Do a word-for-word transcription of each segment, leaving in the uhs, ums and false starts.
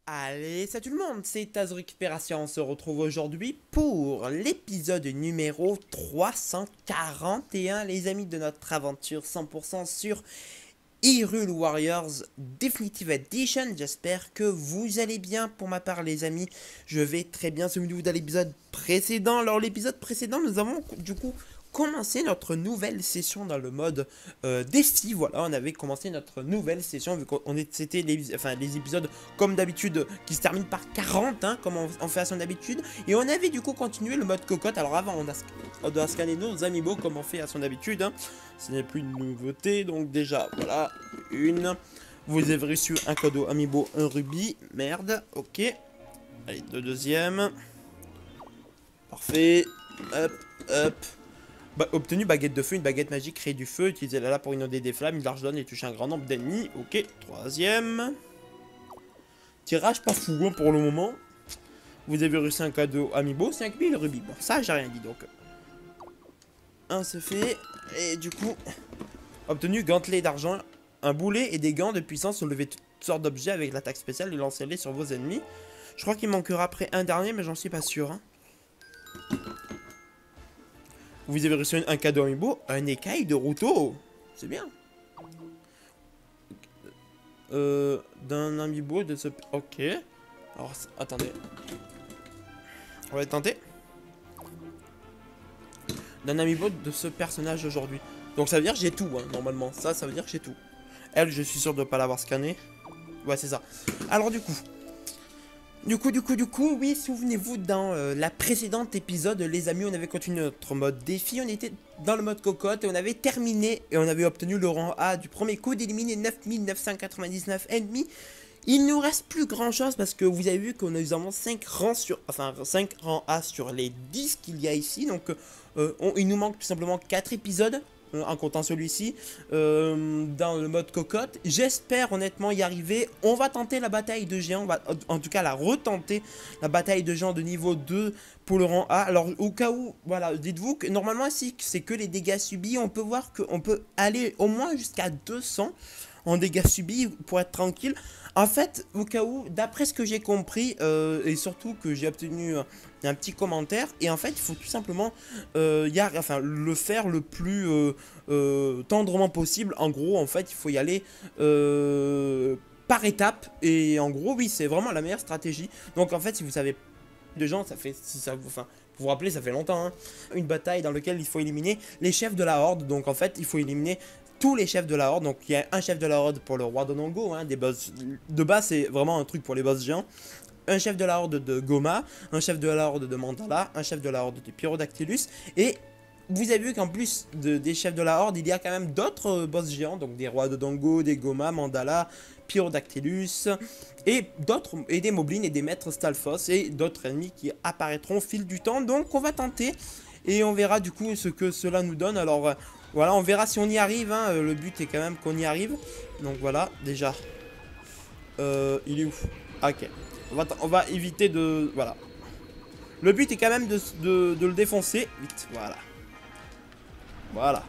Allez, salut tout le monde, c'est Taz Récupération. On se retrouve aujourd'hui pour l'épisode numéro trois cent quarante et un, les amis, de notre aventure cent pour cent sur Hyrule Warriors Definitive Edition. J'espère que vous allez bien. Pour ma part, les amis, je vais très bien. Souvenez-vous de l'épisode précédent. Alors, l'épisode précédent, nous avons du coup commencé notre nouvelle session dans le mode euh, défi. Voilà, on avait commencé notre nouvelle session vu qu'on est, c'était les, enfin, les épisodes comme d'habitude qui se terminent par quarante, hein, comme on, on fait à son habitude. Et on avait du coup continué le mode cocotte. Alors avant, on, a, on doit scanner nos amiibo comme on fait à son habitude, hein. Ce n'est plus une nouveauté, donc déjà, voilà, une. Vous avez reçu un cadeau amiibo, un rubis, merde, ok. Allez, deux deuxièmes. Parfait, hop, hop. Bah, obtenu baguette de feu, une baguette magique crée du feu, utilisez-la là pour inonder des flammes, une large zone et toucher un grand nombre d'ennemis, ok. Troisième. Tirage pas fou, hein, pour le moment. Vous avez reçu un cadeau amiibo, cinq mille rubis. Bon, ça, j'ai rien dit, donc. Un se fait, et du coup... Obtenu gantelet d'argent, un boulet et des gants de puissance. Soulevez toutes sortes d'objets avec l'attaque spéciale et lancez-les sur vos ennemis. Je crois qu'il manquera après un dernier, mais j'en suis pas sûr, hein. Vous avez reçu un cadeau amiibo, un écaille de Ruto. C'est bien. Euh, d'un amiibo de ce... Ok. Alors, attendez. On va tenter. D'un amiibo de ce personnage aujourd'hui. Donc ça veut dire que j'ai tout, hein, normalement. Ça, ça veut dire que j'ai tout. Elle, je suis sûr de ne pas l'avoir scanné. Ouais, c'est ça. Alors du coup... Du coup, du coup, du coup, oui, souvenez-vous, dans euh, la précédente épisode, les amis, on avait continué notre mode défi, on était dans le mode cocotte, et on avait terminé, et on avait obtenu le rang A du premier coup, d'éliminer neuf mille neuf cent quatre-vingt-dix-neuf ennemis. Il nous reste plus grand chose, parce que vous avez vu qu'on a eu vraiment cinq rangs sur, enfin, cinq rangs A sur les dix qu'il y a ici, donc euh, on, il nous manque tout simplement quatre épisodes. En comptant celui-ci, euh, dans le mode cocotte. J'espère honnêtement y arriver. On va tenter la bataille de géants, on va en tout cas la retenter, la bataille de géants de niveau deux pour le rang A. Alors au cas où, voilà, dites-vous que normalement si c'est que les dégâts subis, on peut voir qu'on peut aller au moins jusqu'à deux cents en dégâts subis pour être tranquille. En fait, au cas où, d'après ce que j'ai compris, euh, et surtout que j'ai obtenu un, un petit commentaire, et en fait, il faut tout simplement euh, y a, enfin, le faire le plus euh, euh, tendrement possible. En gros, en fait, il faut y aller euh, par étapes, et en gros, oui, c'est vraiment la meilleure stratégie. Donc, en fait, si vous savez de gens, ça fait, si ça vous, enfin, pour vous rappeler, ça fait longtemps, hein, une bataille dans laquelle il faut éliminer les chefs de la horde. Donc, en fait, il faut éliminer tous les chefs de la horde. Donc il y a un chef de la horde pour le roi Donongo, hein, des boss de base, c'est vraiment un truc pour les boss géants. Un chef de la horde de Goma, un chef de la horde de Mandala, un chef de la horde de Pyrodactylus. Et vous avez vu qu'en plus de, des chefs de la horde, il y a quand même d'autres boss géants, donc des rois de Dongo, des Goma, Mandala, Pyrodactylus, et d'autres, et des moblins et des maîtres Stalfos, et d'autres ennemis qui apparaîtront au fil du temps. Donc on va tenter, et on verra du coup ce que cela nous donne. Alors voilà, on verra si on y arrive, hein. Le but est quand même qu'on y arrive. Donc voilà, déjà. Euh, il est où? Ah, ok. On va, on va éviter de... Voilà. Le but est quand même de, de, de le défoncer. Vite, voilà. Voilà.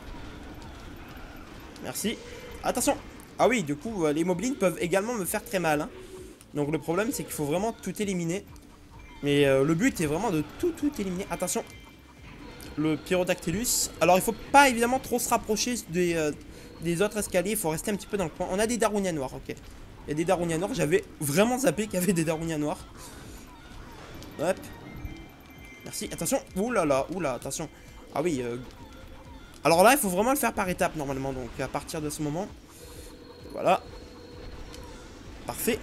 Merci. Attention. Ah oui, du coup, les moblins peuvent également me faire très mal, hein. Donc le problème, c'est qu'il faut vraiment tout éliminer. Mais euh, le but est vraiment de tout, tout éliminer. Attention. Le Pyrodactylus. Alors il faut pas évidemment trop se rapprocher des, euh, des autres escaliers. Il faut rester un petit peu dans le coin. On a des Darunia noirs, ok. Il y a des Darunia noirs. J'avais vraiment zappé qu'il y avait des Darunia noirs. Hop. Merci. Attention. Ouh là là. Ouh là. Attention. Ah oui. Euh... Alors là, il faut vraiment le faire par étapes normalement. Donc à partir de ce moment. Voilà. Parfait.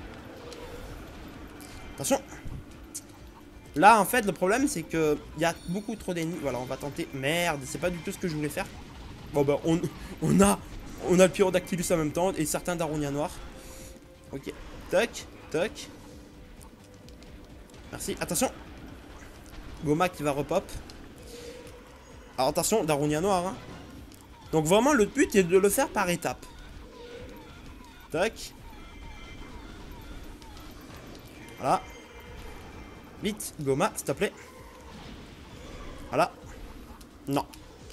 Attention. Là, en fait, le problème, c'est que il y a beaucoup trop d'ennemis. Voilà, on va tenter. Merde, c'est pas du tout ce que je voulais faire. Bon, bah, on, on a on a le Pyrodactylus en même temps et certains Darunia noirs. Ok. Toc, toc. Merci. Attention. Goma qui va repop. Alors, attention, Darunia noir, hein. Donc, vraiment, le but est de le faire par étapes. Toc. Voilà. Vite, Goma, s'il te plaît. Voilà. Non.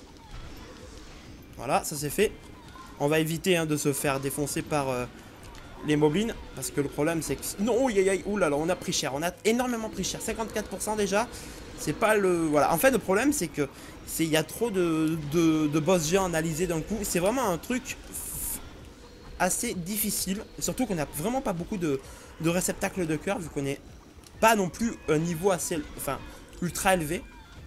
Voilà, ça c'est fait. On va éviter, hein, de se faire défoncer par, euh, les moblins. Parce que le problème, c'est que... Non, aïe aïe aïe, oulala, on a pris cher. On a énormément pris cher. cinquante-quatre pour cent déjà. C'est pas le... Voilà. En fait, le problème, c'est que... Il y a trop de, de, de boss géants analysés d'un coup. C'est vraiment un truc assez difficile. Surtout qu'on n'a vraiment pas beaucoup de, de réceptacles de cœur. Vu qu'on n'est pas non plus un niveau assez... Enfin, ultra élevé.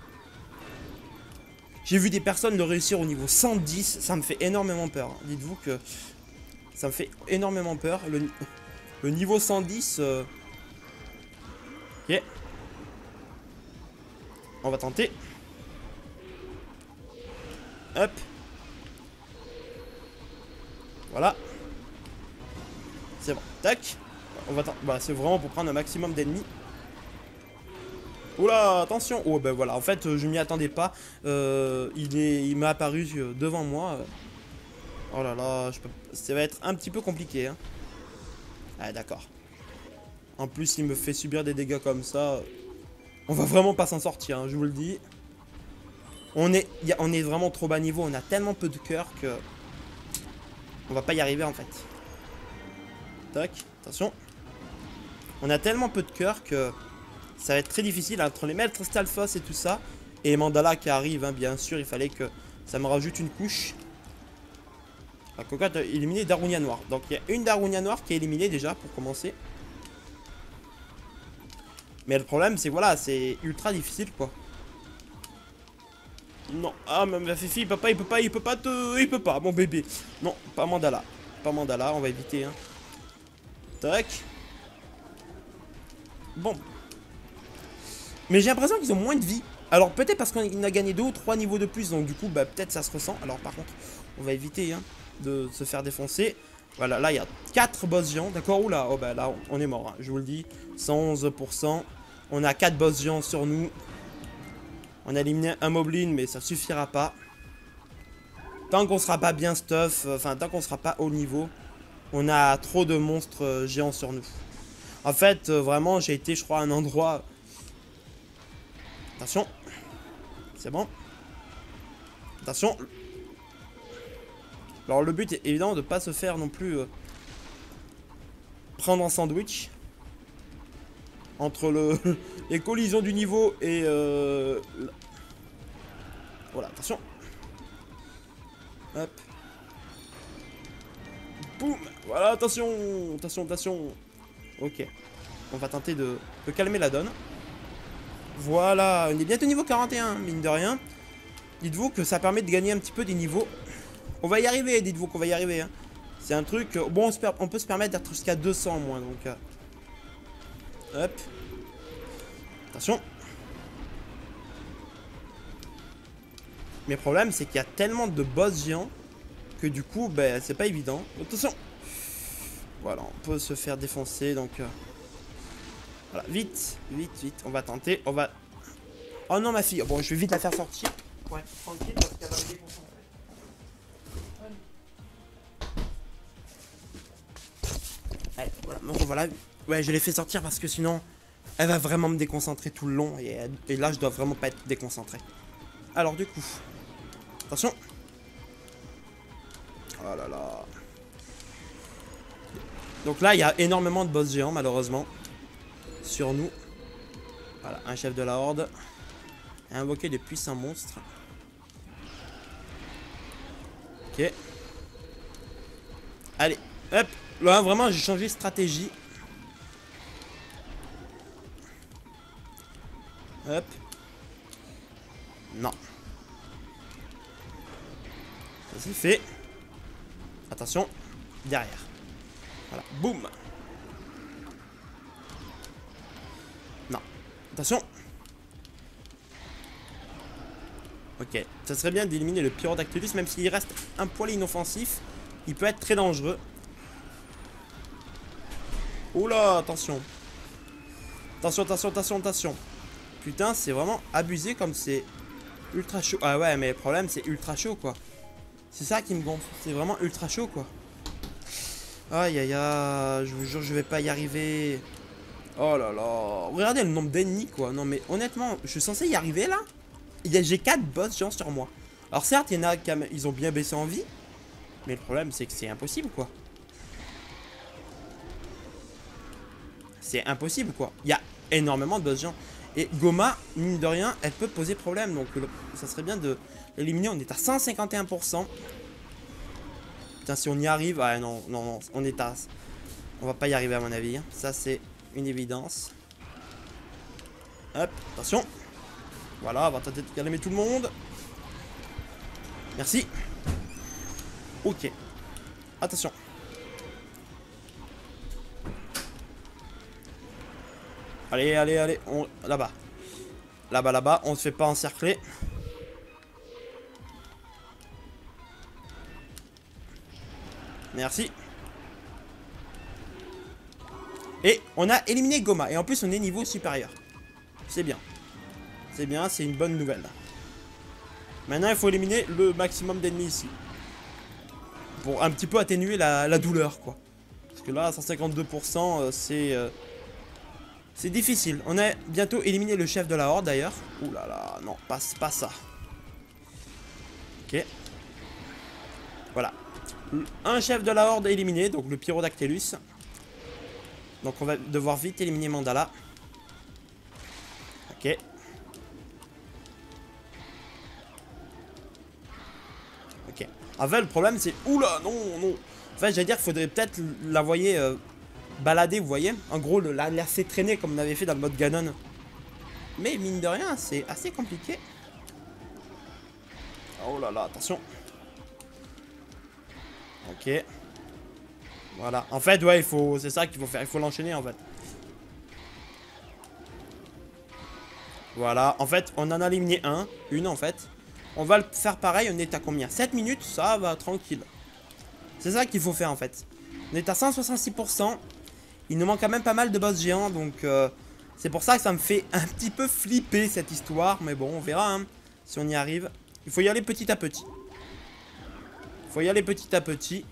J'ai vu des personnes le réussir au niveau cent dix. Ça me fait énormément peur. Dites-vous que... Ça me fait énormément peur. Le, le niveau cent dix... Euh... Ok. On va tenter. Hop. Voilà. C'est bon. Tac. On va bah, c'est vraiment pour prendre un maximum d'ennemis. Oula, attention. Oh ben voilà. En fait, je m'y attendais pas. Euh, il est, il m'a apparu devant moi. Oh là là, je peux... ça va être un petit peu compliqué. Hein. Ah d'accord. En plus, il me fait subir des dégâts comme ça. On va vraiment pas s'en sortir, hein, je vous le dis. On est, y a, on est vraiment trop bas niveau, on a tellement peu de cœur que... On va pas y arriver en fait. Tac, attention. On a tellement peu de cœur que... Ça va être très difficile entre les maîtres Stalfos et tout ça. Et Mandala qui arrive, hein, bien sûr, il fallait que ça me rajoute une couche. La cocotte a éliminé Darunia Noire. Donc il y a une Darunia Noire qui est éliminée déjà pour commencer. Mais le problème c'est voilà, c'est ultra difficile quoi. Non, ah ma Fifi, papa il peut pas, il peut pas te... Il peut pas, mon bébé. Non, pas Mandala. Pas Mandala, on va éviter. Hein. Tac. Bon. Mais j'ai l'impression qu'ils ont moins de vie. Alors peut-être parce qu'on a gagné deux ou trois niveaux de plus. Donc du coup, bah peut-être ça se ressent. Alors par contre, on va éviter hein, de se faire défoncer. Voilà, là il y a quatre boss géants. D'accord, oula, oh bah là on est mort. Hein, je vous le dis, cent onze pour cent. On a quatre boss géants sur nous. On a éliminé un moblin, mais ça suffira pas. Tant qu'on sera pas bien stuff, enfin tant qu'on sera pas haut niveau, on a trop de monstres géants sur nous. En fait, vraiment, j'ai été, je crois, à un endroit... Attention. C'est bon. Attention. Alors le but est évidemment de pas se faire non plus euh, prendre en sandwich. Entre le, les collisions du niveau et... Euh, voilà, attention. Hop. Boum. Voilà, attention. Attention, attention. Ok. On va tenter de, de calmer la donne. Voilà. On est bientôt niveau quarante et un, mine de rien. Dites-vous que ça permet de gagner un petit peu des niveaux. On va y arriver, dites-vous qu'on va y arriver. Hein. C'est un truc... Bon, on, se per... on peut se permettre d'être jusqu'à deux cents au moins, donc... Euh... Hop. Attention. Mais le problème, c'est qu'il y a tellement de boss géants que du coup, ben, c'est pas évident. Attention. Voilà, on peut se faire défoncer, donc... Euh... Voilà, vite, vite, vite. On va tenter, on va... Oh non, ma fille. Bon, je vais vite la faire sortir. Ouais, tranquille, parce qu'elle va me déconcentrer. Allez, voilà, donc voilà. Ouais, je l'ai fait sortir parce que sinon, elle va vraiment me déconcentrer tout le long. Et, et là, je dois vraiment pas être déconcentré. Alors, du coup, attention. Oh là là. Donc là, il y a énormément de boss géants, malheureusement, sur nous. Voilà, un chef de la horde. Et invoquer des puissants monstres. Ok. Allez, hop. Là, vraiment, j'ai changé de stratégie. Hop. Non. Ça c'est fait. Attention. Derrière. Voilà. Boum. Non. Attention. Ok. Ça serait bien d'éliminer le Pyrodactylus, même s'il reste un poil inoffensif. Il peut être très dangereux. Oula, attention. Attention, attention, attention, attention. Putain, c'est vraiment abusé comme c'est ultra chaud. Ah ouais, mais le problème, c'est ultra chaud, quoi. C'est ça qui me gonfle. C'est vraiment ultra chaud, quoi. Aïe, aïe, aïe. Je vous jure, je vais pas y arriver. Oh là là. Regardez le nombre d'ennemis, quoi. Non, mais honnêtement, je suis censé y arriver, là. J'ai quatre boss géants sur moi. Alors, certes, il y en a qui ils ont bien baissé en vie. Mais le problème, c'est que c'est impossible, quoi. c'est impossible quoi. Il y a énormément de boss géants. Et Goma, mine de rien, elle peut poser problème. Donc le, ça serait bien de l'éliminer. On est à cent cinquante et un pour cent. Putain, si on y arrive... Ah non, non, non, on est à... On va pas y arriver à mon avis. Ça, c'est une évidence. Hop, attention. Voilà, on va tenter de calmer tout le monde. Merci. Ok. Attention. Allez, allez, allez. On... Là-bas. Là-bas, là-bas. On se fait pas encercler. Merci. Et on a éliminé Goma. Et en plus, on est niveau supérieur. C'est bien. C'est bien, c'est une bonne nouvelle. Maintenant, il faut éliminer le maximum d'ennemis ici. Pour un petit peu atténuer la, la douleur, quoi. Parce que là, cent cinquante-deux pour cent, euh, c'est... Euh, c'est difficile. On a bientôt éliminé le chef de la horde, d'ailleurs. Ouh là là, non, pas, pas ça. Ok. Voilà. Un chef de la horde éliminé, donc le Pyrodactylus. Donc on va devoir vite éliminer Mandala. Ok. Ok. En fait, le problème c'est... Oula, non, non. En fait, j'allais dire qu'il faudrait peut-être la voyer euh, balader, vous voyez. En gros, le, la laisser traîner comme on avait fait dans le mode Ganon. Mais mine de rien, c'est assez compliqué. Oh là là, attention. Ok. Voilà. En fait, ouais, il faut... C'est ça qu'il faut faire. Il faut l'enchaîner, en fait. Voilà. En fait, on en a éliminé un. Une, en fait. On va le faire pareil. On est à combien? sept minutes. Ça va, tranquille. C'est ça qu'il faut faire, en fait. On est à cent soixante-six pour cent. Il nous manque quand même pas mal de boss géants. Donc, euh, c'est pour ça que ça me fait un petit peu flipper, cette histoire. Mais bon, on verra, hein, si on y arrive. Il faut y aller petit à petit. Il faut y aller petit à petit.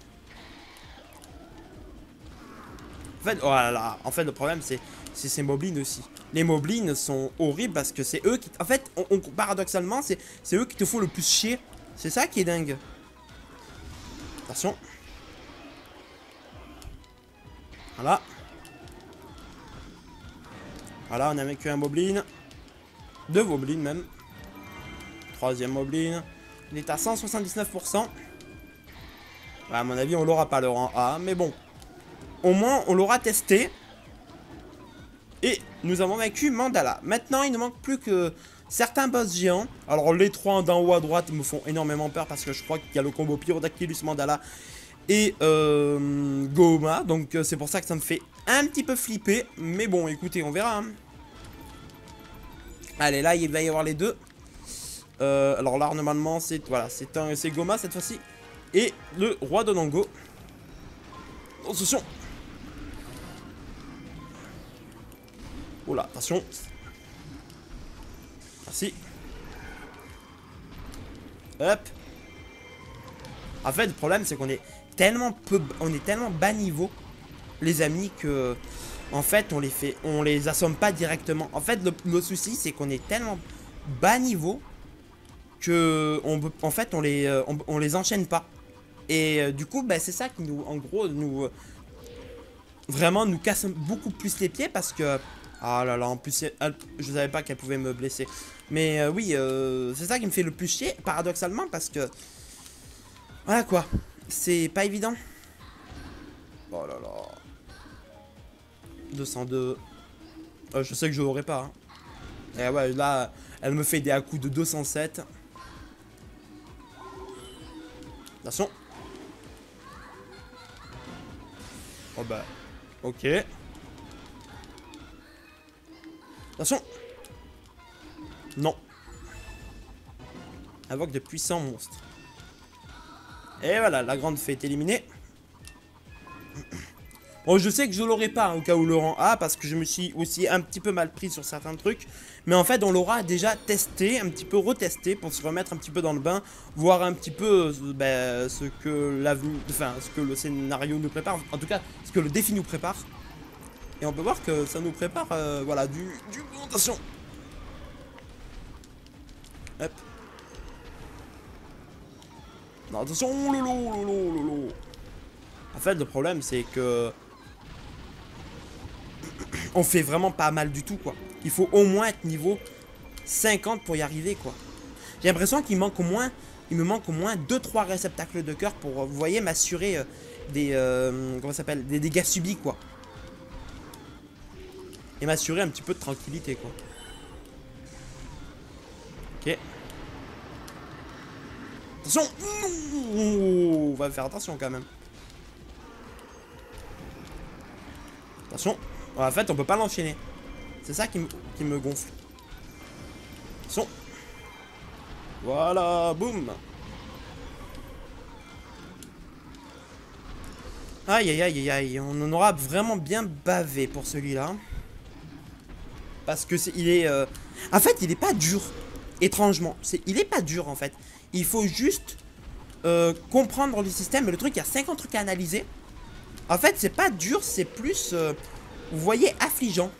En fait, oh là là, en fait le problème c'est ces moblins aussi. Les moblins sont horribles parce que c'est eux qui... En fait, on, on, paradoxalement, c'est eux qui te font le plus chier. C'est ça qui est dingue. Attention. Voilà. Voilà, on a vaincu un moblin. Deux moblins même. Troisième moblin. Il est à cent soixante-dix-neuf pour cent. Ouais, à mon avis, on l'aura pas le rang A, mais bon. Au moins, on l'aura testé. Et nous avons vaincu Mandala. Maintenant, il ne manque plus que certains boss géants. Alors, les trois d'en haut à droite me font énormément peur parce que je crois qu'il y a le combo Pyrodactylus, Mandala et euh, Goma. Donc, c'est pour ça que ça me fait un petit peu flipper. Mais bon, écoutez, on verra. Hein. Allez, là, il va y avoir les deux. Euh, alors là, normalement, c'est voilà, c'est Goma cette fois-ci. Et le roi de Nango. Attention. Oh là, attention. Merci. Hop. En fait, le problème, c'est qu'on est tellement peu, on est tellement bas niveau, les amis, que en fait, on les fait, on les assomme pas directement. En fait, le, le souci, c'est qu'on est tellement bas niveau que, on, en fait, on les, on, on les enchaîne pas. Et euh, du coup, bah, c'est ça qui nous, en gros, nous euh, vraiment nous casse beaucoup plus les pieds parce que ah là là, en plus, elle, je savais pas qu'elle pouvait me blesser. Mais euh, oui, euh, c'est ça qui me fait le plus chier, paradoxalement, parce que voilà quoi, c'est pas évident. Oh là là. deux cent deux. Euh, je sais que je l'aurai pas. Hein. Et ouais, là, elle me fait des à-coups de deux cent sept. Attention. Oh bah, ok. Attention. Non. Invoque de puissants monstres. Et voilà, la grande fée est éliminée. Bon, je sais que je l'aurai pas hein, au cas où le rang A, parce que je me suis aussi un petit peu mal pris sur certains trucs. Mais en fait, on l'aura déjà testé, un petit peu retesté, pour se remettre un petit peu dans le bain, voir un petit peu euh, bah, ce que l'avenir, enfin, ce que le scénario nous prépare, en tout cas, ce que le défi nous prépare. Et on peut voir que ça nous prépare, euh, voilà, du, du... Attention. Hop. Non, attention, lolo, lolo, lolo. En fait, le problème, c'est que... on fait vraiment pas mal du tout, quoi. Il faut au moins être niveau cinquante pour y arriver, quoi. J'ai l'impression qu'il manque au moins, il me manque au moins deux trois réceptacles de cœur pour, vous voyez, m'assurer euh, des, euh, comment ça s'appelle, des dégâts subis, quoi. Et m'assurer un petit peu de tranquillité, quoi. Ok. Attention. On va faire attention quand même. Attention. En fait, on peut pas l'enchaîner. C'est ça qui me, qui me gonfle. Attention. Voilà, boum. Aïe, aïe, aïe, aïe. On en aura vraiment bien bavé pour celui-là. Parce que c'est, il est... Euh... En fait, il est pas dur. Étrangement. C'est, il est pas dur, en fait. Il faut juste euh, comprendre le système. Mais le truc, il y a cinquante trucs à analyser. En fait, c'est pas dur, c'est plus... Euh, vous voyez, affligeant.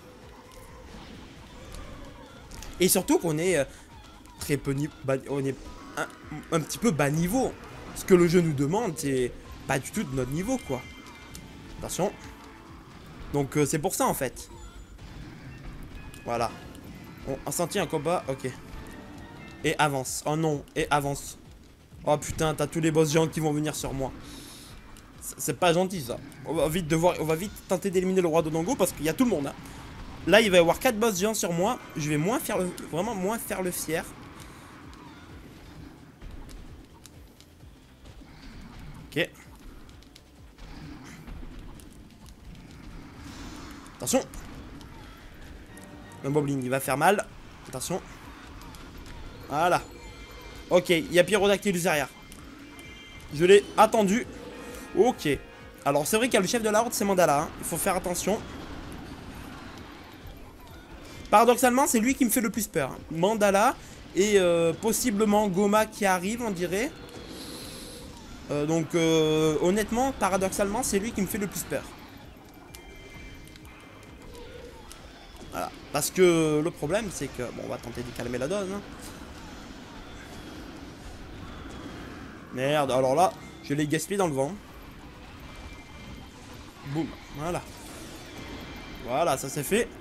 Et surtout qu'on est... Euh, très peu niveau... On est un, un petit peu bas niveau. Ce que le jeu nous demande, c'est pas du tout de notre niveau, quoi. Attention. Donc, euh, c'est pour ça, en fait. Voilà. On a senti un combat, ok. Et avance. Oh non, et avance. Oh putain, t'as tous les boss géants qui vont venir sur moi. C'est pas gentil, ça. On va vite devoir, on va vite tenter d'éliminer le roi Dodongo parce qu'il y a tout le monde, hein. Là, il va y avoir quatre boss géants sur moi. Je vais moins faire le, vraiment moins faire le fier. Ok. Attention. Le Moblin, il va faire mal. Attention. Voilà. Ok, il y a Pyrodactylus derrière. Je l'ai attendu. Ok. Alors, c'est vrai qu'il y a le chef de la horde, c'est Mandala, hein. Il faut faire attention. Paradoxalement, c'est lui qui me fait le plus peur, hein. Mandala et euh, possiblement Goma qui arrive, on dirait. Euh, donc, euh, honnêtement, paradoxalement, c'est lui qui me fait le plus peur. Voilà. Parce que le problème, c'est que... Bon, on va tenter de calmer la donne, hein. Merde, alors là, je l'ai gaspillé dans le vent. Boum, voilà. Voilà, ça c'est fait.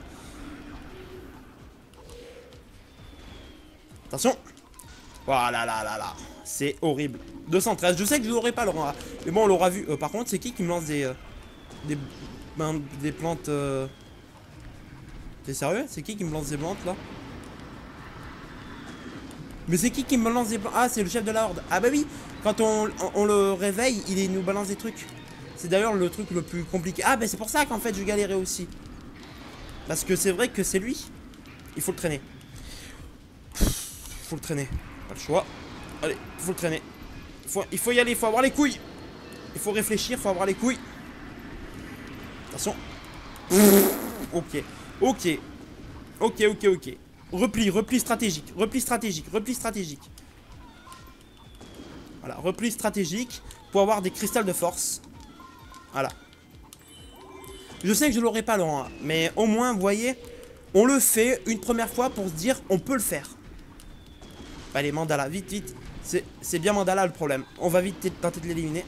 Attention. Voilà, là, là, là. C'est horrible. deux cent treize, je sais que je l'aurai pas, Laurent. Mais bon, on l'aura vu. Euh, par contre, c'est qui qui me lance des... Euh, des, ben, des plantes... Euh... T'es sérieux? C'est qui qui me lance des plantes, là? Mais c'est qui qui me lance des plantes? Ah, c'est le chef de la horde. Ah bah oui, quand on, on, on le réveille, il nous balance des trucs. C'est d'ailleurs le truc le plus compliqué. Ah bah c'est pour ça qu'en fait je galérais aussi. Parce que c'est vrai que c'est lui. Il faut le traîner. Il faut le traîner. Pas le choix. Allez, il faut le traîner. Il faut, il faut y aller, il faut avoir les couilles. Il faut réfléchir, il faut avoir les couilles. Attention. Ok. Ok. Ok, ok, ok. Repli, repli stratégique. Repli stratégique, repli stratégique. Voilà, repli stratégique pour avoir des cristals de force. Voilà. Je sais que je l'aurai pas, Laurent, mais au moins, vous voyez, on le fait une première fois pour se dire on peut le faire. Allez, Mandala, vite, vite. C'est bien Mandala le problème. On va vite tenter de l'éliminer.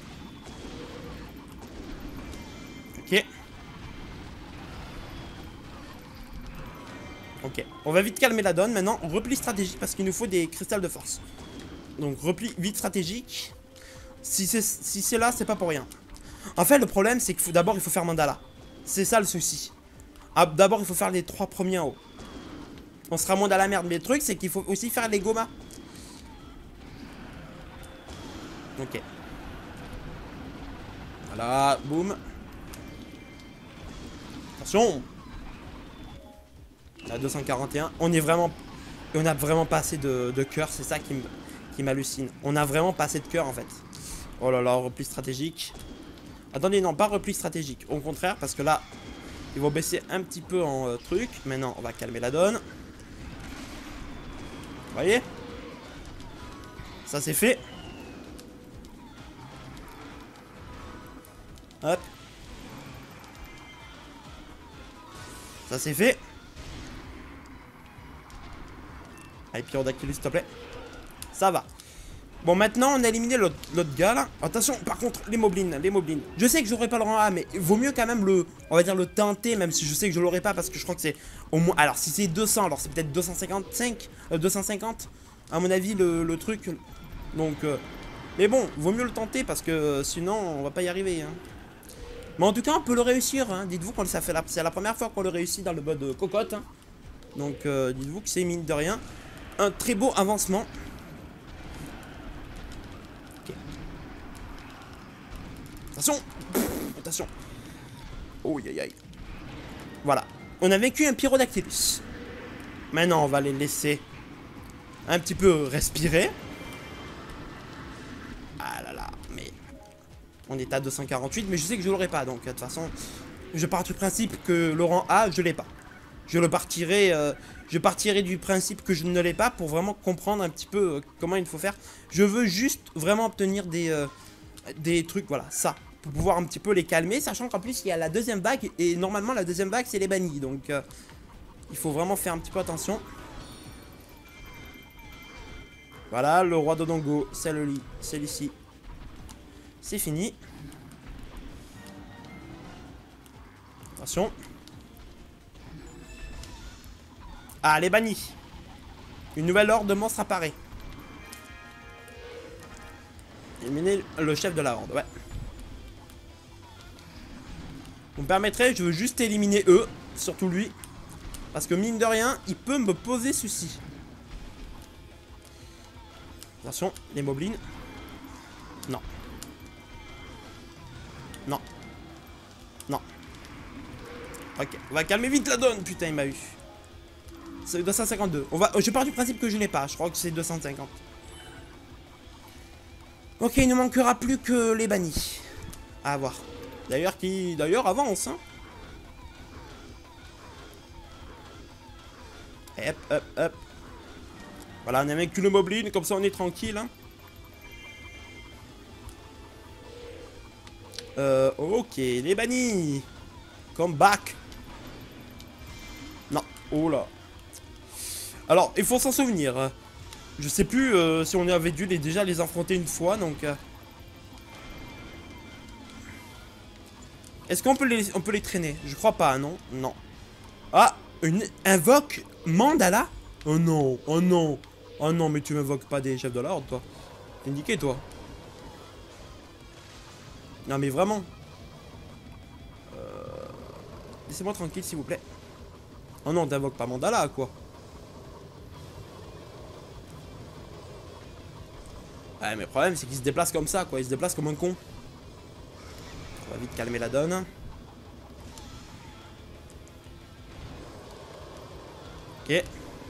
Ok. Ok. On va vite calmer la donne. Maintenant, repli stratégique parce qu'il nous faut des cristals de force. Donc, repli vite stratégique. Si c'est si là, c'est pas pour rien. En fait, le problème, c'est que d'abord, il faut faire Mandala. C'est ça le souci. Ah, d'abord, il faut faire les trois premiers en haut. On sera moins dans la merde. Mais le truc, c'est qu'il faut aussi faire les Goma. Ok. Voilà, boum. Attention. On a deux cent quarante et un. On est vraiment... On a vraiment pas assez de, de cœur. C'est ça qui m'hallucine. On a vraiment pas assez de cœur, en fait. Oh là là, repli stratégique. Attendez, non, pas repli stratégique. Au contraire, parce que là, ils vont baisser un petit peu en euh, truc. Maintenant, on va calmer la donne. Vous voyez? Ça, c'est fait. Hop. Ça, c'est fait. Allez, Pyrodactylus, s'il te plaît. Ça va. Bon, maintenant, on a éliminé l'autre gars, là. Attention, par contre, les moblins, les moblins. Je sais que j'aurai pas le rang A, mais vaut mieux quand même le... On va dire le tenter, même si je sais que je l'aurai pas, parce que je crois que c'est au moins... Alors, si c'est deux cents, alors c'est peut-être deux cent cinquante-cinq, euh, deux cent cinquante, à mon avis, le, le truc. Donc... Euh... Mais bon, vaut mieux le tenter, parce que euh, sinon, on va pas y arriver, hein. Mais en tout cas, on peut le réussir, hein. Dites-vous que ça fait la... c'est la première fois qu'on le réussit dans le mode euh, cocotte, hein. Donc, euh, dites-vous que c'est mine de rien un très beau avancement. Attention. Attention. Oh aïe aïe. Voilà. On a vaincu un Pyrodactylus. Maintenant, on va les laisser un petit peu respirer. Ah là là, mais... On est à deux cent quarante-huit, mais je sais que je l'aurai pas. Donc, de toute façon, je pars du principe que le rang A, je l'ai pas. Je le partirai... Euh, je partirai du principe que je ne l'ai pas pour vraiment comprendre un petit peu euh, comment il faut faire. Je veux juste vraiment obtenir des... Euh, des trucs, voilà, ça. Pour pouvoir un petit peu les calmer, sachant qu'en plus il y a la deuxième vague et normalement la deuxième vague c'est les bannis, donc euh, il faut vraiment faire un petit peu attention. Voilà, le roi d'Odongo, c'est le lit, c'est ici, c'est fini. Attention. Ah, les bannis. Une nouvelle horde de monstres apparaît. Éliminer le chef de la horde, ouais. Vous me permettrez, je veux juste éliminer eux, surtout lui. Parce que mine de rien, il peut me poser souci. Attention, les moblins. Non. Non. Non. Ok, on va calmer vite la donne, putain, il m'a eu. C'est deux cent cinquante-deux. On va... Je pars du principe que je n'ai pas, je crois que c'est deux cent cinquante. Ok, il ne manquera plus que les bannis. À voir. D'ailleurs, qui d'ailleurs avance, hein. Hop, hop, hop. Voilà, on a vaincu le moblin, comme ça on est tranquille, hein. Euh, ok, les bannis. Come back. Non, oh là. Alors, il faut s'en souvenir. Je sais plus euh, si on avait dû les, déjà les affronter une fois, donc... Euh... Est-ce qu'on peut les, on peut les traîner? Je crois pas, non? Non. Ah, une invoque Mandala? Oh non, oh non. Oh non, mais tu m'invoques pas des chefs de la horde, toi. T'es niqué, toi. Non, mais vraiment. Euh... Laissez-moi tranquille, s'il vous plaît. Oh non, t'invoques pas Mandala, quoi. Ouais, mais le problème, c'est qu'il se déplace comme ça, quoi. Il se déplace comme un con. On va vite calmer la donne. Ok.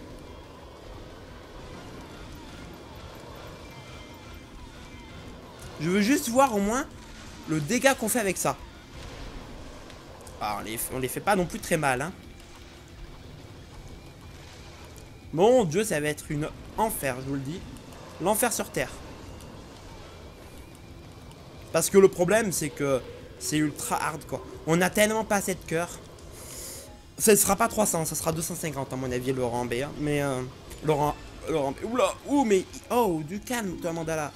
Je veux juste voir au moins le dégât qu'on fait avec ça. Alors, on les, on les fait pas non plus très mal, hein. Mon Dieu, ça va être une enfer, je vous le dis. L'enfer sur Terre. Parce que le problème, c'est que c'est ultra hard, quoi. On a tellement pas assez de cœur. Ça sera pas trois cents, ça sera deux cent cinquante, à mon avis, le rang B. Hein. Mais, euh, le rang... Le rang B... Oula, ouh, mais... Oh, du calme, toi, Mandala.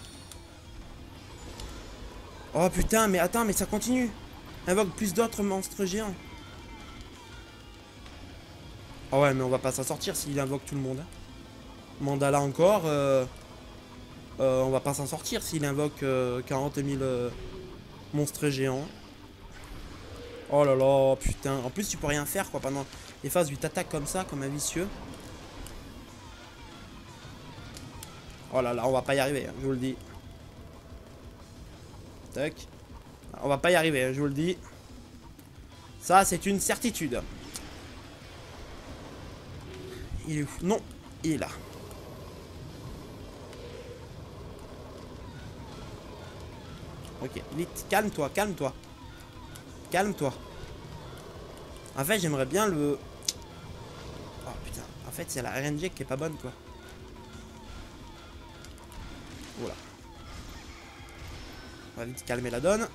Oh, putain, mais attends, mais ça continue. Invoque plus d'autres monstres géants. Oh ouais, mais on va pas s'en sortir s'il invoque tout le monde. Hein. Mandala encore, euh... Euh, on va pas s'en sortir s'il invoque euh, quarante mille euh, monstres géants. Oh là là, putain. En plus, tu peux rien faire, quoi, pendant les phases où il t'attaque comme ça, comme un vicieux. Oh là là, on va pas y arriver, hein, je vous le dis. Tac. On va pas y arriver, hein, je vous le dis. Ça, c'est une certitude. Il est où? Non, il est là. Ok, vite, calme-toi, calme-toi. Calme-toi. En fait, j'aimerais bien le... Oh putain, en fait, c'est la R N G qui est pas bonne, quoi. Voilà. On va vite calmer la donne.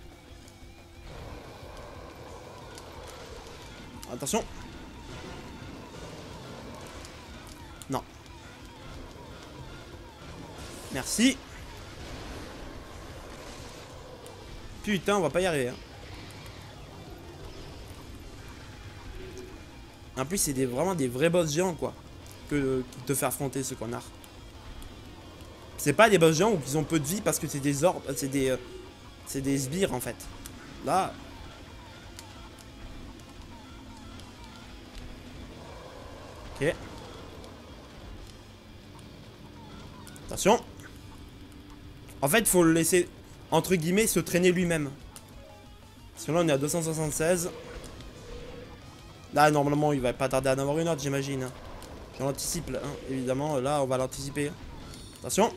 Attention. Non. Merci. Putain, on va pas y arriver. Hein. En plus, c'est des, vraiment des vrais boss géants, quoi. Que, qui te fait affronter ce connard. C'est pas des boss géants où ils ont peu de vie parce que c'est des orbes. C'est des. Euh, c'est des sbires, en fait. Là. Ok. Attention. En fait, il faut le laisser, entre guillemets, se traîner lui-même. Parce que là, on est à deux cent soixante-seize. Là, normalement, il va pas tarder à en avoir une autre, j'imagine. Je l'anticipe, hein, évidemment. Là, on va l'anticiper. Attention.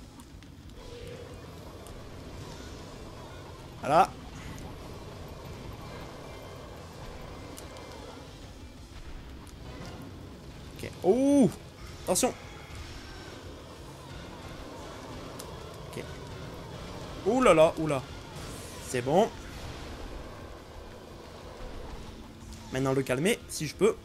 Voilà. Ok. Oh, attention. Ok. Ouh là là, ouh là. C'est bon. Maintenant le calmer, si je peux.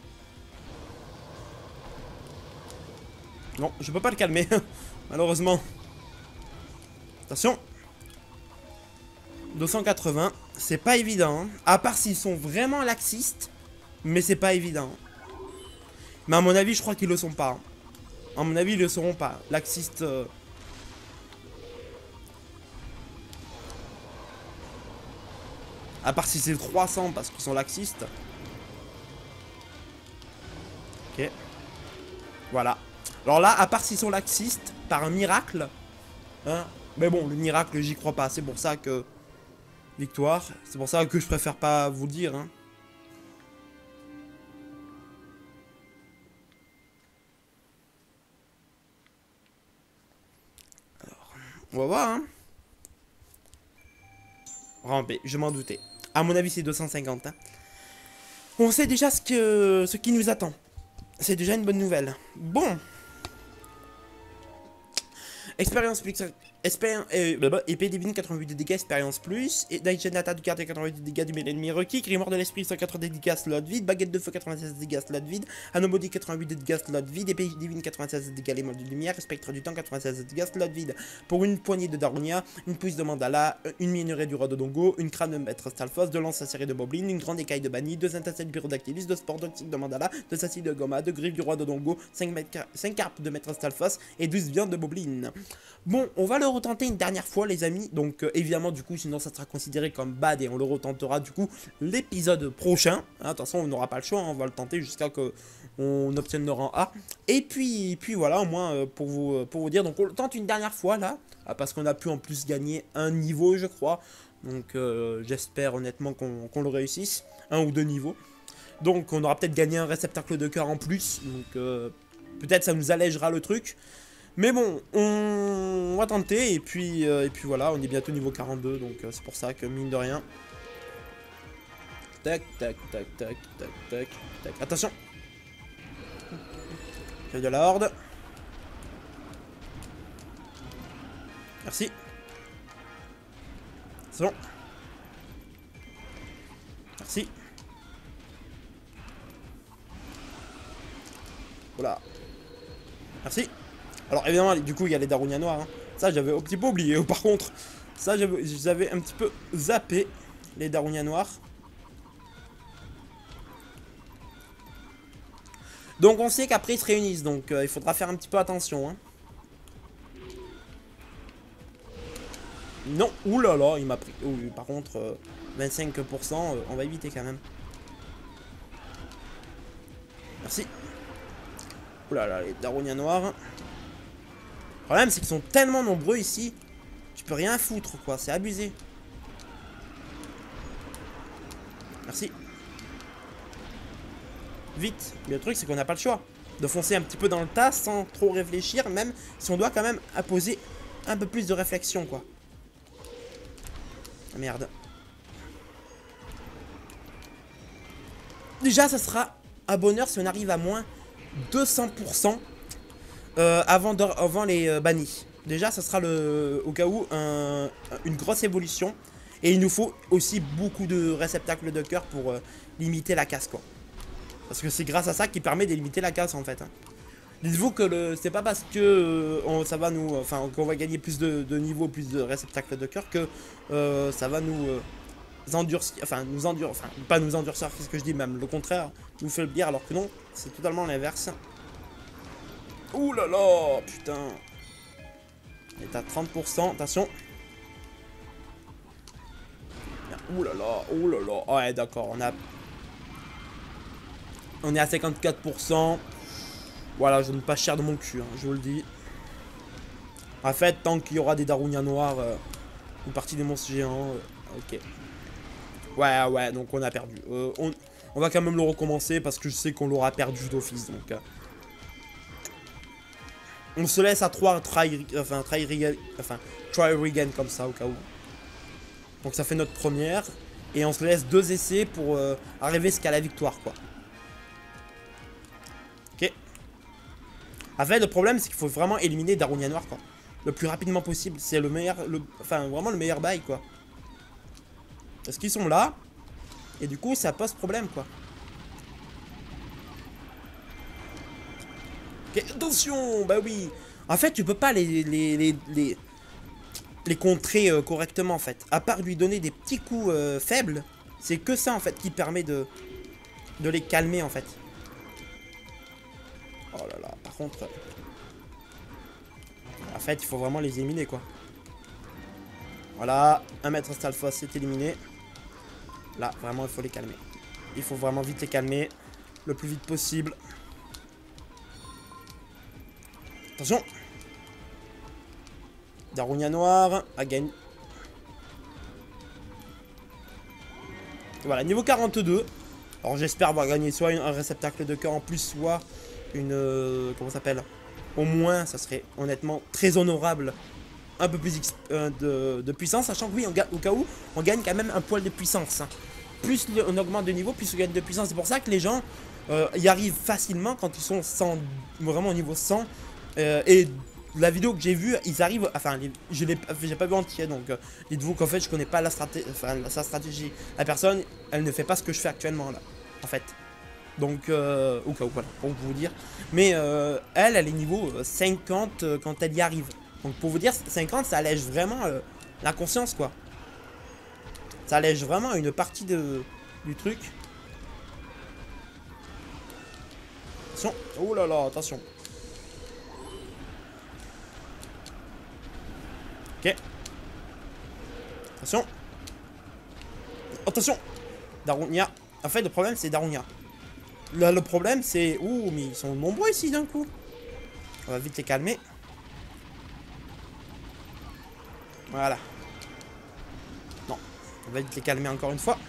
Non, je peux pas le calmer, malheureusement. Attention. deux cent quatre-vingts, c'est pas évident. Hein. À part s'ils sont vraiment laxistes, mais c'est pas évident. Mais à mon avis, je crois qu'ils le sont pas. Hein. À mon avis, ils le seront pas. Laxistes... Euh... À part si c'est trois cents parce qu'ils sont laxistes. Ok. Voilà. Alors là, à part s'ils sont laxistes, par un miracle. Hein. Mais bon, le miracle, j'y crois pas. C'est pour ça que... Victoire. C'est pour ça que je préfère pas vous le dire. Hein. Alors, on va voir. Hein. Rampé, je m'en doutais. À mon avis, c'est deux cent cinquante. Hein. On sait déjà ce, que, ce qui nous attend. C'est déjà une bonne nouvelle. Bon. Expérience plus. Espère, euh, épée divine quatre-vingt-huit de dégâts, expérience plus. Et Daijin attaque du quartier quatre-vingt-huit de dégâts du ennemi requis. Grimoire de l'esprit cent quatre-vingts de dégâts, slot vide. Baguette de feu quatre-vingt-seize de dégâts, slot vide. Anobody quatre-vingt-huit de dégâts, slot vide. Épée divine quatre-vingt-seize de dégâts, les modes de lumière. Spectre du temps quatre-vingt-seize de dégâts, slot vide. Pour une poignée de Darunia, une pousse de Mandala, une minerai du roi de Dongo, une crâne de maître Stalfos, deux lances acérées de Boblin, une grande écaille de Bani, deux étincelles pyrodactylus, deux spores toxiques de Mandala, deux sacilles de Goma, deux griffes du roi de Dongo, cinq carpes de maître Stalfos et douze viandes de Boblin. Bon, on va le retenter une dernière fois, les amis. Donc, euh, évidemment, du coup, sinon ça sera considéré comme bad et on le retentera, du coup, l'épisode prochain. Hein, de toute façon, on n'aura pas le choix, hein, on va le tenter jusqu'à que on obtienne le rang A. Et puis, puis voilà, au moins, euh, pour, vous, pour vous dire. Donc, on le tente une dernière fois, là. Parce qu'on a pu en plus gagner un niveau, je crois. Donc, euh, j'espère honnêtement qu'on qu'on le réussisse. Un ou deux niveaux. Donc, on aura peut-être gagné un réceptacle de cœur en plus. Donc, euh, peut-être ça nous allègera le truc. Mais bon, on va tenter et puis, euh, et puis voilà, on est bientôt niveau quarante-deux, donc euh, c'est pour ça que mine de rien. Tac, tac, tac, tac, tac, tac, tac. Attention. J'ai de la horde. Merci. C'est bon. Merci. Voilà. Merci. Alors évidemment, du coup, il y a les Darunia noirs. Hein. Ça, j'avais un petit peu oublié. Par contre, ça, j'avais un petit peu zappé les Darunia noirs. Donc, on sait qu'après, ils se réunissent. Donc, euh, il faudra faire un petit peu attention. Hein. Non. Ouh là là, il m'a pris. Oh, par contre, euh, vingt-cinq pour cent, euh, on va éviter quand même. Merci. Ouh là là, les Darunia noirs. Le problème, c'est qu'ils sont tellement nombreux ici. Tu peux rien foutre, quoi. C'est abusé. Merci. Vite. Mais le truc, c'est qu'on n'a pas le choix de foncer un petit peu dans le tas sans trop réfléchir, même si on doit quand même imposer un peu plus de réflexion, quoi. Ah, merde. Déjà, ça sera un bonheur si on arrive à moins deux cents pour cent. Euh, avant, de, avant les euh, bannis. Déjà, ça sera le, au cas où un, une grosse évolution. Et il nous faut aussi beaucoup de réceptacles de cœur pour euh, limiter la casse, quoi. Parce que c'est grâce à ça qui permet de limiter la casse, en fait. Hein. Dites-vous que le c'est pas parce que euh, on, ça va nous, enfin qu'on va gagner plus de, de niveaux, plus de réceptacles de cœur que euh, ça va nous euh, endurcir, enfin nous endurcir, enfin pas nous endurcir, qu'est-ce que je dis, même le contraire, nous fait le bien, alors que non, c'est totalement l'inverse. Ouh là là, putain. On est à trente pour cent, attention. Ouh là là, ouh là là, ouais d'accord, on a... On est à cinquante-quatre pour cent. Voilà, je ne pas cher de mon cul, hein, je vous le dis. En fait, tant qu'il y aura des Darunia noirs, euh, une partie des monstres géants, euh, ok. Ouais, ouais, donc on a perdu. Euh, on, on va quand même le recommencer parce que je sais qu'on l'aura perdu d'office, donc... Euh, on se laisse à trois try, enfin, try, enfin, try again comme ça, au cas où. Donc ça fait notre première. Et on se laisse deux essais pour euh, arriver jusqu'à la victoire, quoi. Ok. En fait, le problème, c'est qu'il faut vraiment éliminer Darunia Noir, quoi. Le plus rapidement possible. C'est le meilleur, le, enfin, vraiment le meilleur bail, quoi. Parce qu'ils sont là. Et du coup, ça pose problème, quoi. Ok, attention, bah oui. En fait, tu peux pas les, les, les, les, les contrer euh, correctement, en fait. À part lui donner des petits coups euh, faibles, c'est que ça, en fait, qui permet de, de les calmer, en fait. Oh là là, par contre... En fait, il faut vraiment les éliminer, quoi. Voilà, un mètre Stalfos, c'est éliminé. Là, vraiment, il faut les calmer. Il faut vraiment vite les calmer. Le plus vite possible. Attention. Darunia Noir, à gagne. Voilà, niveau quarante-deux. Alors, j'espère avoir gagné soit un réceptacle de cœur en plus, soit une... Euh, comment ça s'appelle? Au moins, ça serait honnêtement très honorable. Un peu plus euh, de, de puissance, sachant que oui, on au cas où, on gagne quand même un poil de puissance. Hein. Plus on augmente de niveau, plus on gagne de puissance. C'est pour ça que les gens euh, y arrivent facilement quand ils sont cent, vraiment au niveau cent. Euh, et la vidéo que j'ai vue, ils arrivent, enfin, je l'ai, j'ai pas vu entier, donc euh, dites-vous qu'en fait, je connais pas la stratégie, enfin, sa stratégie. La personne, elle ne fait pas ce que je fais actuellement là, en fait. Donc, euh, au cas où, voilà, pour vous dire. Mais euh, elle, elle est niveau cinquante euh, quand elle y arrive. Donc, pour vous dire, cinquante, ça allège vraiment euh, la conscience, quoi. Ça allège vraiment une partie de, du truc. Attention. Oh là là, attention. Ok. Attention. Attention. Darunia. En fait, le problème, c'est Darunia. Là, le problème, c'est... Ouh, mais ils sont nombreux ici, d'un coup. On va vite les calmer. Voilà. Non. On va vite les calmer encore une fois.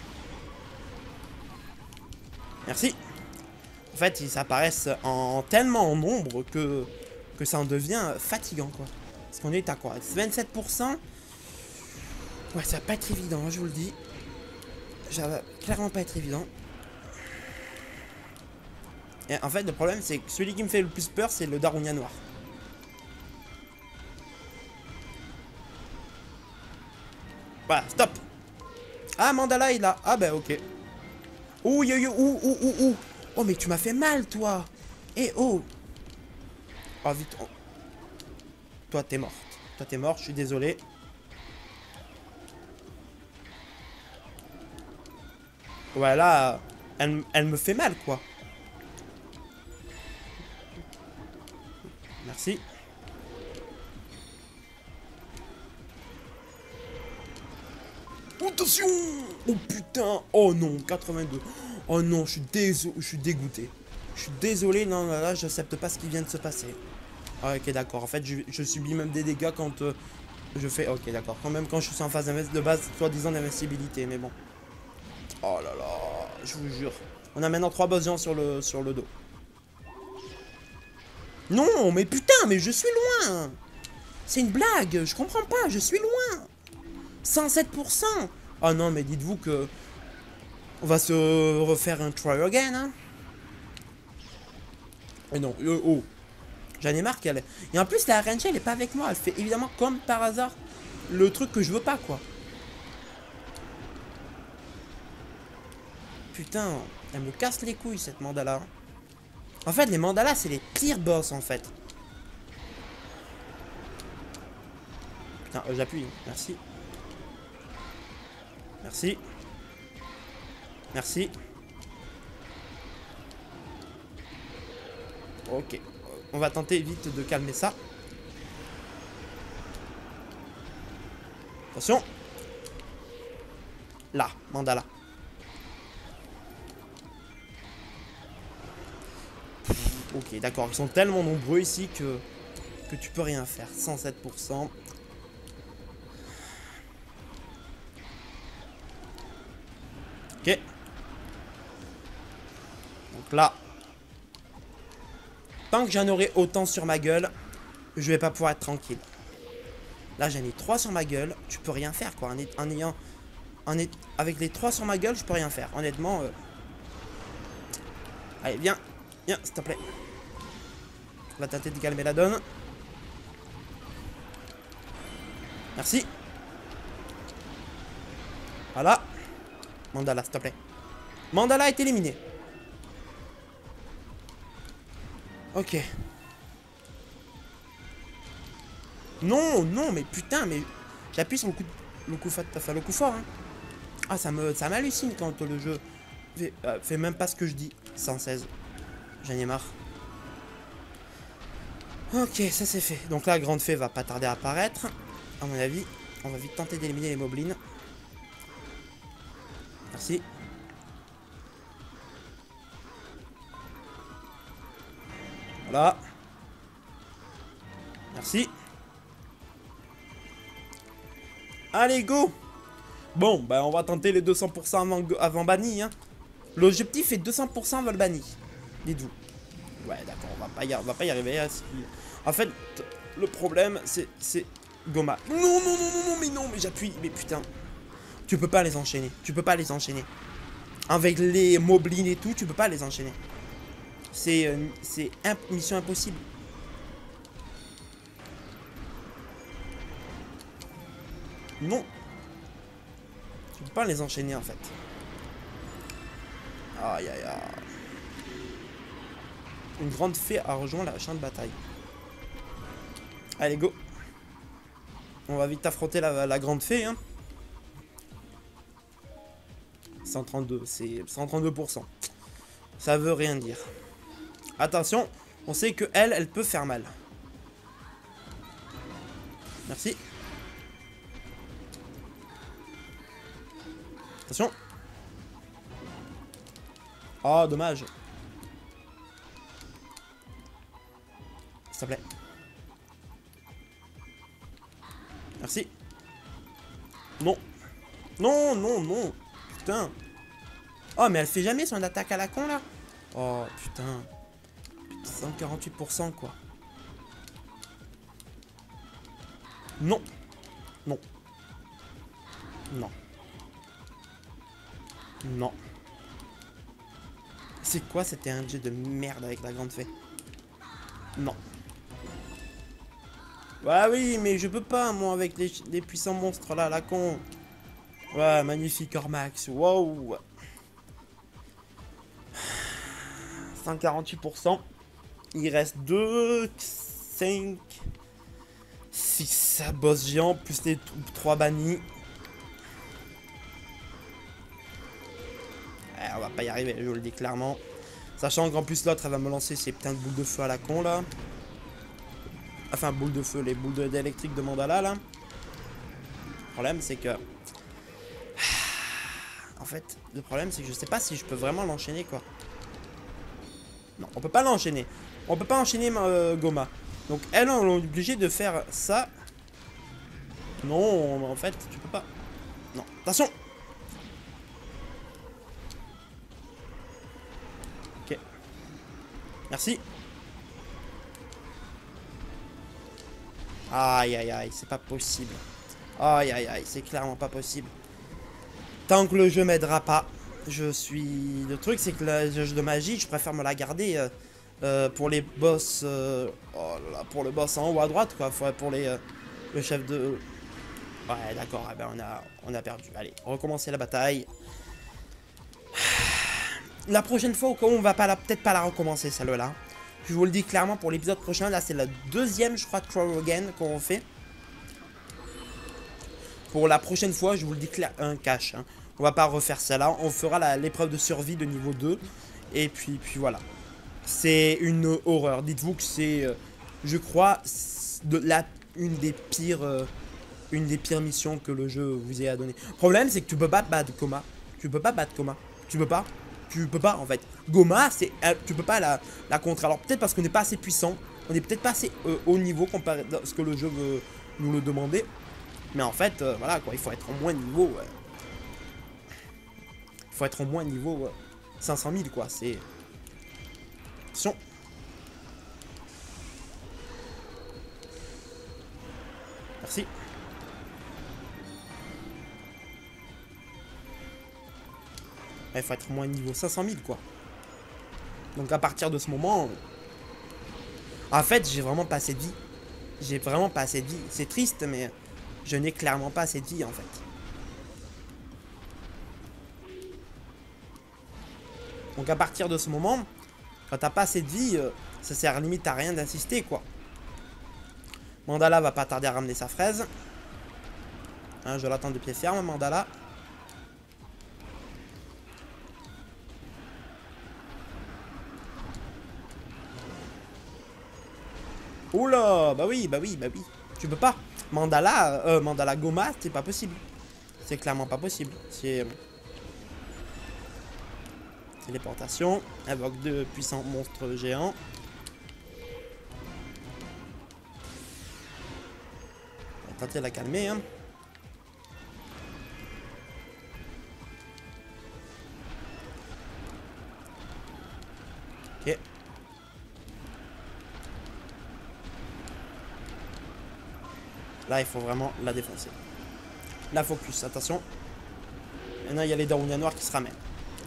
Merci. En fait, ils apparaissent en tellement en nombre que, que ça en devient fatigant, quoi. Parce qu'on est à quoi, vingt-sept pour cent. Ouais, ça va pas être évident, je vous le dis. Ça va clairement pas être évident. Et en fait, le problème, c'est que celui qui me fait le plus peur, c'est le Darunia Noir. Voilà, stop. Ah, Mandala est là. Ah, bah, ok. Ouh, yo, yo, ouh, ouh, ouh, ouh. Oh, mais tu m'as fait mal, toi. Eh, oh. Oh, vite. Oh. Toi, t'es morte. Toi, t'es mort, je suis désolé. Voilà. Elle, elle me fait mal, quoi. Merci. Oh, attention. Oh, putain. Oh, non, quatre-vingt-deux. Oh, non, je suis désolé. Je suis dégoûté. Je suis désolé. Non, là, là j'accepte pas ce qui vient de se passer. Ah, ok, d'accord. En fait, je, je subis même des dégâts quand euh, je fais... Ok, d'accord. Quand même quand je suis en phase de base, soi-disant d'invincibilité, mais bon. Oh là là, je vous jure. On a maintenant trois boss géants sur le, sur le dos. Non, mais putain, mais je suis loin. C'est une blague, je comprends pas, je suis loin. cent sept pour cent. Oh non, mais dites-vous que... On va se refaire un try again, hein. Et non, euh, oh. J'en ai marre qu'elle... Et en plus, la R N G, elle est pas avec moi. Elle fait évidemment, comme par hasard, le truc que je veux pas, quoi. Putain, elle me casse les couilles, cette Mandala. En fait, les mandalas, c'est les pires boss, en fait. Putain, euh, j'appuie. Merci. Merci. Merci. Ok. On va tenter vite de calmer ça. Attention. Là, mandala. Ok, d'accord. Ils sont tellement nombreux ici que, que tu peux rien faire. cent sept pour cent. Ok. Donc là. Tant que j'en aurai autant sur ma gueule, je vais pas pouvoir être tranquille. Là, j'en ai trois sur ma gueule. Tu peux rien faire, quoi. En, en ayant... En est, avec les trois sur ma gueule, je peux rien faire. Honnêtement. Euh... Allez, viens. Viens, s'il te plaît. On va tenter de calmer la donne. Merci. Voilà. Mandala, s'il te plaît. Mandala est éliminé. Ok. Non, non, mais putain, mais... J'appuie sur le coup, le coup, enfin, le coup fort, hein. Ah, ça me, ça m'hallucine quand le jeu fait, euh, fait même pas ce que je dis. cent seize. J'en ai marre. Ok, ça c'est fait. Donc là, la grande fée va pas tarder à apparaître. À mon avis, on va vite tenter d'éliminer les moblins. Merci. Voilà. Merci. Allez, go. Bon, bah on va tenter les deux cents pour cent avant, avant banni. Hein. L'objectif est deux cents pour cent avant le banni. Dites-vous. Ouais, d'accord, on va pas y, on va pas y arriver. Hein. En fait, le problème, c'est... Goma. Non, non, non, non, non, mais non, mais j'appuie. Mais putain. Tu peux pas les enchaîner. Tu peux pas les enchaîner. Avec les moblins et tout, tu peux pas les enchaîner. C'est euh, c'est imp mission impossible. Non. Tu peux pas les enchaîner en fait. Aïe aïe aïe. Une grande fée a rejoint la champ de bataille. Allez go. On va vite affronter la, la grande fée hein. cent trente-deux, c'est cent trente-deux pour cent. Ça veut rien dire. Attention, on sait que elle, elle peut faire mal. Merci. Attention. Oh, dommage. S'il te plaît. Merci. Non. Non, non, non. Putain. Oh, mais elle fait jamais son attaque à la con, là. Oh, putain. cent quarante-huit pour cent, quoi. Non. Non. Non. Non. C'est quoi cet R N G de merde avec la grande fée? Non. Ouais, oui, mais je peux pas, moi, avec les, les puissants monstres, là, la con. Ouais, magnifique Ormax. Wow. cent quarante-huit pour cent. Il reste deux, cinq, six boss géants, plus les trois bannis. Ouais, on va pas y arriver, je vous le dis clairement. Sachant qu'en plus l'autre, elle va me lancer ses putains de boules de feu à la con, là. Enfin, boules de feu, les boules d'électrique de Mandala, là. Le problème, c'est que... En fait, le problème, c'est que je sais pas si je peux vraiment l'enchaîner, quoi. Non, on peut pas l'enchaîner. On peut pas enchaîner euh, Goma. Donc, elle, on est obligé de faire ça. Non, en fait, tu peux pas. Non, attention. Ok. Merci. Aïe, aïe, aïe, c'est pas possible. Aïe, aïe, aïe, c'est clairement pas possible. Tant que le jeu m'aidera pas, je suis... Le truc, c'est que le jeu de magie, je préfère me la garder euh, euh, pour les boss... Euh... Oh là là, pour le boss en haut à droite, quoi. Pour les... Euh, le chef de... Ouais, d'accord, eh ben on, a, on a perdu. Allez, recommencer la bataille. la prochaine fois, au cas où on va pas la, peut-être pas la recommencer, celle-là. Je vous le dis clairement pour l'épisode prochain. Là, c'est la deuxième, je crois, Throw Again qu'on fait. Pour la prochaine fois, je vous le dis clair, un cache. Hein. On va pas refaire ça là. On fera l'épreuve de survie de niveau deux. Et puis, puis voilà. C'est une horreur. Dites-vous que c'est, euh, je crois, de la, une des pires, euh, une des pires missions que le jeu vous ait à donner. Le problème, c'est que tu peux pas battre Goma. Tu peux pas battre Goma. Tu peux pas. Tu peux pas en fait. Goma, c'est, euh, tu peux pas la, la contrer. Alors peut-être parce qu'on n'est pas assez puissant. On n'est peut-être pas assez euh, haut niveau comparé à ce que le jeu veut nous le demander. Mais en fait, euh, voilà quoi, il faut être au moins niveau. Ouais. Il faut être au moins niveau ouais, cinq cent mille quoi. C'est. Attention. Merci. Il faut être au moins niveau cinq cent mille quoi. Donc à partir de ce moment. En fait, j'ai vraiment pas assez de vie. J'ai vraiment pas assez de vie. C'est triste, mais je n'ai clairement pas assez de vie en fait. Donc à partir de ce moment, quand t'as pas assez de vie, euh, ça sert limite à rien d'insister quoi. Mandala va pas tarder à ramener sa fraise. Hein, je l'attends de pied ferme, Mandala. Oula, bah oui, bah oui, bah oui. Tu peux pas. Mandala, euh, Mandala Goma, c'est pas possible. C'est clairement pas possible. C'est... Téléportation. Invoque deux puissants monstres géants. On va tenter de la calmer, hein. Ok. Là, il faut vraiment la défoncer. La focus, attention. Maintenant, il y a les Darunia noirs qui se ramènent.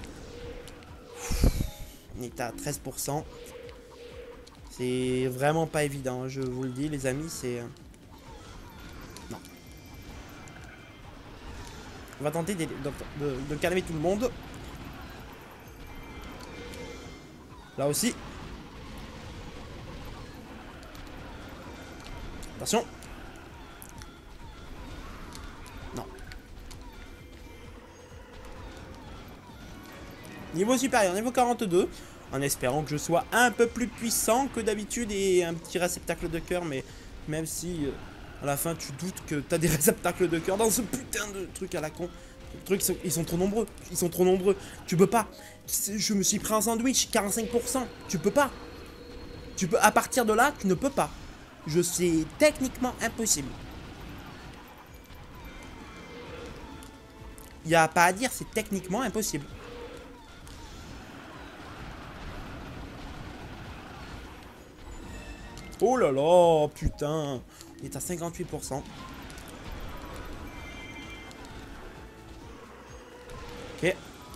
On est à treize pour cent. C'est vraiment pas évident, je vous le dis, les amis, c'est... Non. On va tenter de, de, de, de calmer tout le monde. Là aussi. Attention. Non. Niveau supérieur, niveau quarante-deux. En espérant que je sois un peu plus puissant que d'habitude et un petit réceptacle de cœur. Mais même si euh, à la fin tu doutes que t'as des réceptacles de cœur dans ce putain de truc à la con. Les trucs, ils sont trop nombreux. Ils sont trop nombreux. Tu peux pas. Je me suis pris un sandwich, quarante-cinq pour cent. Tu peux pas. Tu peux. À partir de là, tu ne peux pas. Je sais techniquement impossible. Il n'y a pas à dire, c'est techniquement impossible. Oh là là, putain. Il est à cinquante-huit pour cent. Ok.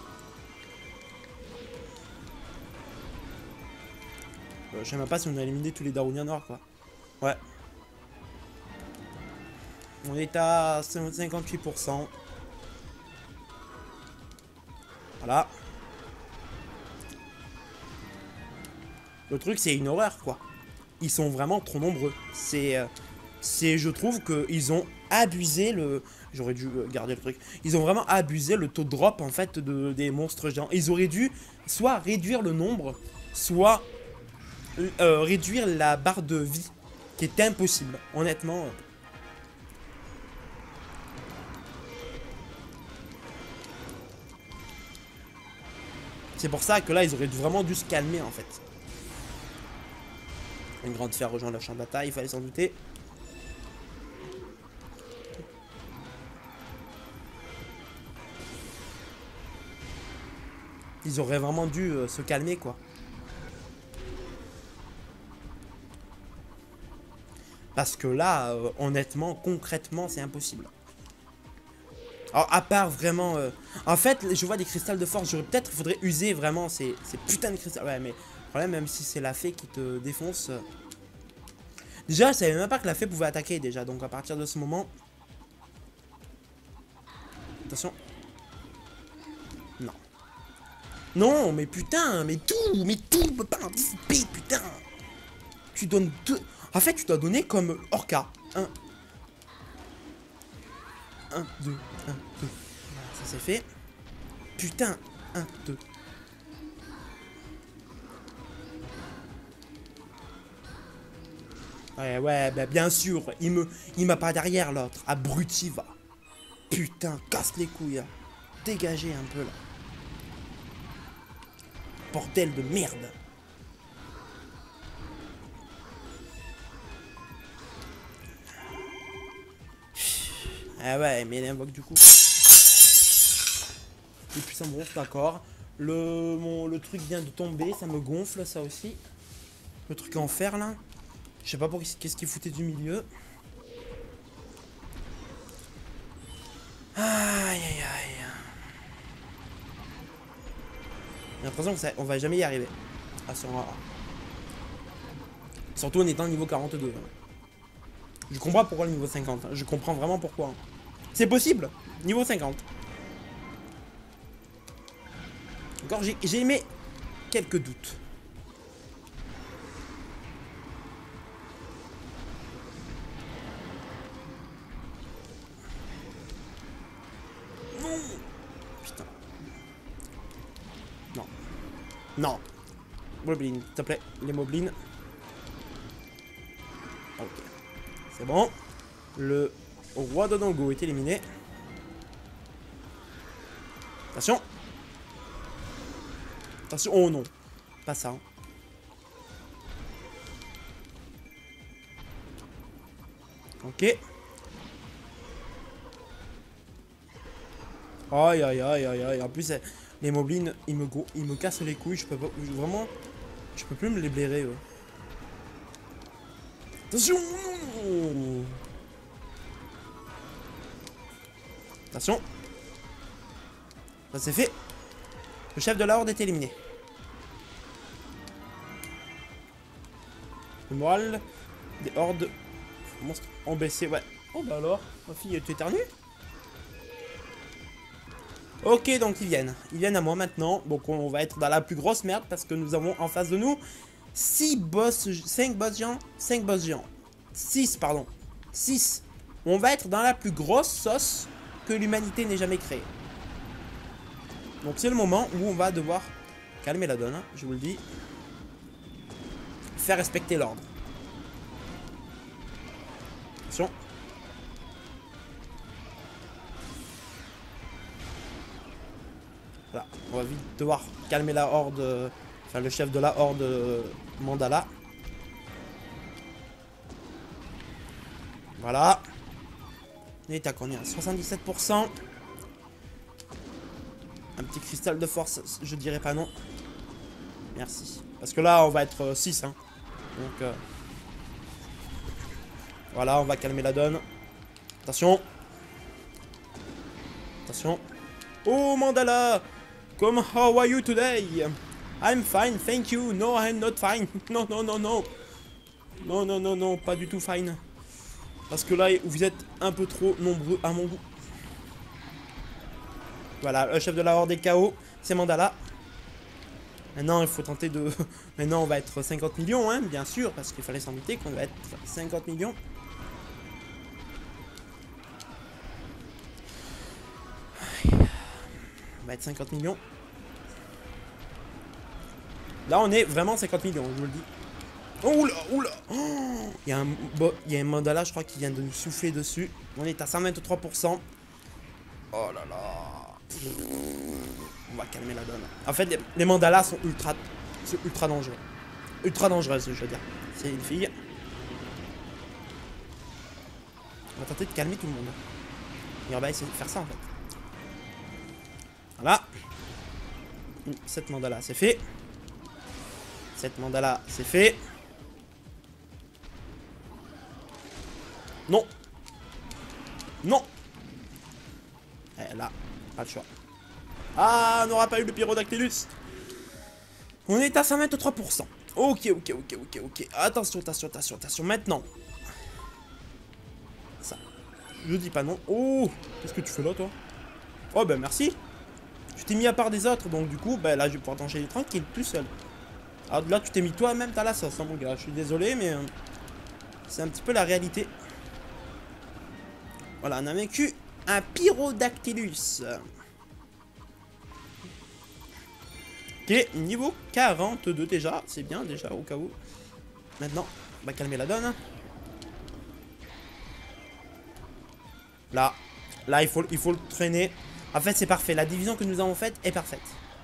Euh, je sais même pas si on a éliminé tous les Darunia noirs, quoi. Ouais. On est à cinquante-huit pour cent. Voilà. Le truc, c'est une horreur, quoi. Ils sont vraiment trop nombreux. C'est... Euh, c'est, je trouve qu'ils ont abusé le... J'aurais dû garder le truc. Ils ont vraiment abusé le taux de drop, en fait, de, des monstres géants. Ils auraient dû soit réduire le nombre, soit euh, réduire la barre de vie, qui est impossible, honnêtement. C'est pour ça que là, ils auraient vraiment dû se calmer, en fait. Une grande fer rejoint le champ de bataille, il fallait s'en douter. Ils auraient vraiment dû euh, se calmer, quoi. Parce que là, euh, honnêtement, concrètement, c'est impossible. Alors, à part vraiment... Euh... En fait, je vois des cristals de force. J'aurais peut-être... Il faudrait user vraiment ces, ces putains de cristals. Ouais, mais le problème, même si c'est la fée qui te défonce... Euh... Déjà, je savais même pas que la fée pouvait attaquer, déjà. Donc, à partir de ce moment... Attention. Non. Non, mais putain, mais tout, mais tout peut pas anticiper, putain. Tu donnes deux... En fait, tu dois donner comme Orca. Un. Un, deux, un, deux. Voilà, ça c'est fait. Putain, un, deux. Ouais, ouais, bah bien sûr, il me, il m'a pas derrière l'autre. Abruti, va. Putain, casse les couilles. Là. Dégagez un peu là. Bordel de merde. Ah ouais, mais il invoque du coup. Et puis ça me gonfle, d'accord. Le, mon, le truc vient de tomber, ça me gonfle ça aussi. Le truc en fer là. Je sais pas pour qu'est-ce qu'il foutait du milieu. Aïe aïe aïe. J'ai l'impression que ça, on va jamais y arriver. Ah, sur un... Surtout en étant niveau quarante-deux. Je comprends pourquoi le niveau cinquante. Je comprends vraiment pourquoi. C'est possible. Niveau cinquante. Encore, j'ai aimé quelques doutes. Non. Putain. Non. Non. Moblin, s'il te plaît. Les moblines. Ok. C'est bon. Le roi de Dongo est éliminé. Attention. Attention. Oh non. Pas ça. Ok. Aïe aïe aïe aïe aïe. En plus, les moblines, ils me, ils me cassent les couilles. Je peux pas. Vraiment. Je peux plus me les blairer. Ouais. Attention. Attention. Ça c'est fait. Le chef de la horde est éliminé. Le moral des hordes monstres ont baissé. Ouais. Oh bah alors, ma fille, tu éternues? Ok, donc ils viennent. Ils viennent à moi maintenant. Donc on va être dans la plus grosse merde parce que nous avons en face de nous six boss, cinq boss géants, cinq boss géants. six, pardon. six. On va être dans la plus grosse sauce que l'humanité n'ait jamais créée. Donc c'est le moment où on va devoir calmer la donne, hein, je vous le dis. Faire respecter l'ordre. Attention. Voilà, on va vite devoir calmer la horde, euh, enfin le chef de la horde euh, Mandala. Voilà. Et tac, on est à soixante-dix-sept pour cent. Un petit cristal de force, je dirais pas non. Merci. Parce que là, on va être euh, six. Hein. Donc, euh... voilà, on va calmer la donne. Attention. Attention. Oh, Mandala! Come, how are you today? I'm fine, thank you. No, I'm not fine. Non, non, non, non. Non, non, non, non, pas du tout fine. Parce que là, vous êtes un peu trop nombreux à mon goût. Voilà, le chef de la horde est K O. C'est Mandala. Maintenant, il faut tenter de... Maintenant, on va être cinquante millions, hein, bien sûr. Parce qu'il fallait s'en douter qu'on va être cinquante millions. On va être cinquante millions. Là, on est vraiment cinquante millions, je vous le dis. Oh, oula, oula. Oh, il y a un, bon, il y a un Mandala, je crois, qui vient de nous souffler dessus. On est à cent vingt-trois pour cent. Oh là là. On va calmer la donne. En fait, les, les Mandalas sont ultra, ultra dangereux. Ultra dangereuses, je veux dire. C'est une fille. On va tenter de calmer tout le monde. Et on va essayer de faire ça, en fait. Voilà. Cette Mandala, c'est fait. Cette Mandala, c'est fait. Non. Non. Eh, là, pas le choix. Ah, on n'aura pas eu le Pyrodactylus. On est à cent vingt-trois pour cent. Ok, ok, ok, ok, ok. Attention, attention, attention, attention. Maintenant. Ça. Je dis pas non. Oh, qu'est-ce que tu fais là, toi? Oh, ben merci. Tu t'es mis à part des autres, donc du coup, bah là, je vais pouvoir t'enchaîner tranquille, tout seul. Alors là, tu t'es mis toi-même, t'as la sauce, hein, mon gars. Je suis désolé, mais... Euh, c'est un petit peu la réalité. Voilà, on a vaincu un Pyrodactylus. Ok, niveau quarante-deux déjà. C'est bien, déjà, au cas où. Maintenant, on va calmer la donne. Là, là, il faut, il faut le traîner. En fait, c'est parfait. La division que nous avons faite est parfaite.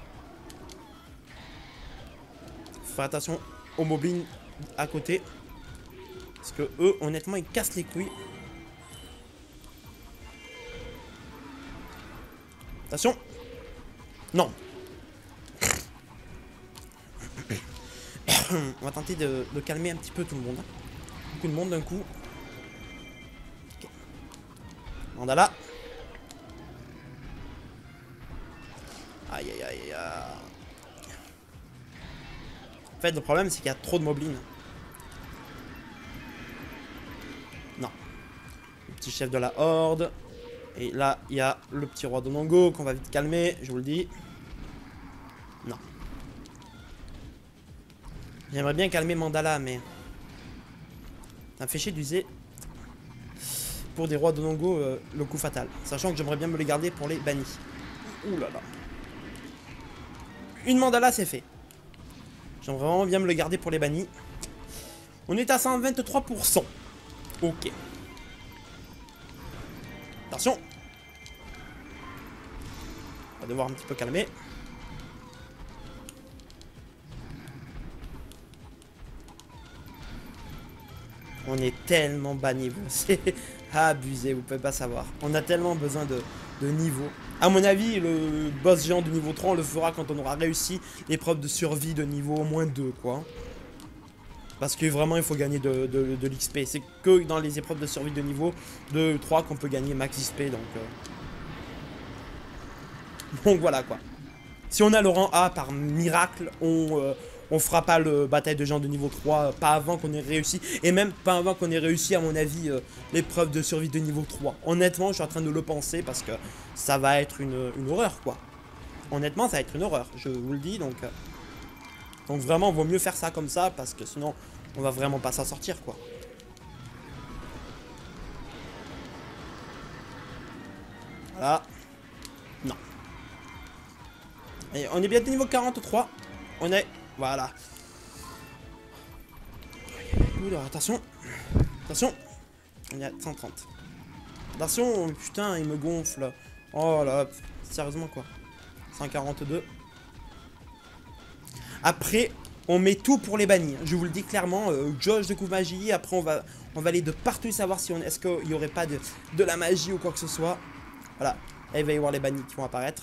Faut faire attention aux moblins à côté. Parce que eux, honnêtement, ils cassent les couilles. Attention. Non. On va tenter de, de calmer un petit peu tout le monde. Beaucoup de monde d'un coup. Okay. Mandala. Aïe aïe aïe aïe. En fait, le problème, c'est qu'il y a trop de moblins. Non. Le petit chef de la horde. Et là, il y a le petit roi de Nongo qu'on va vite calmer, je vous le dis. Non. J'aimerais bien calmer Mandala, mais... ça me fait chier d'user pour des rois de Nongo euh, le coup fatal. Sachant que j'aimerais bien me les garder pour les bannis. Ouh là là. Une Mandala, c'est fait. J'aimerais vraiment bien me le garder pour les bannis. On est à cent vingt-trois pour cent. Ok. Attention. On va devoir un petit peu calmer. On est tellement bas niveau. C'est abusé, vous pouvez pas savoir. On a tellement besoin de, de niveau. À mon avis, le boss géant de niveau trois, on le fera quand on aura réussi l'épreuve de survie de niveau au moins deux, quoi. Parce que vraiment, il faut gagner de, de, de l'X P. C'est que dans les épreuves de survie de niveau deux trois qu'on peut gagner max X P, donc... Euh... Donc voilà, quoi. Si on a le rang A par miracle, on... Euh, on fera pas le bataille de gens de niveau trois, pas avant qu'on ait réussi. Et même pas avant qu'on ait réussi, à mon avis, euh, l'épreuve de survie de niveau trois. Honnêtement, je suis en train de le penser parce que ça va être une, une horreur, quoi. Honnêtement, ça va être une horreur, je vous le dis. Donc, euh, donc vraiment, il vaut mieux faire ça comme ça parce que sinon, on va vraiment pas s'en sortir, quoi. Voilà. Non. Et on est bien de niveau quarante-trois. On est... Voilà. Oula, attention. Attention. On est à cent trente. Attention, putain, il me gonfle. Oh là, sérieusement quoi. cent quarante-deux. Après, on met tout pour les bannis. Je vous le dis clairement, euh, jauge de coup magie. Après, on va, on va aller de partout savoir si on est-ce qu'il n'y aurait pas de, de la magie ou quoi que ce soit. Voilà. Et il va y avoir les bannis qui vont apparaître.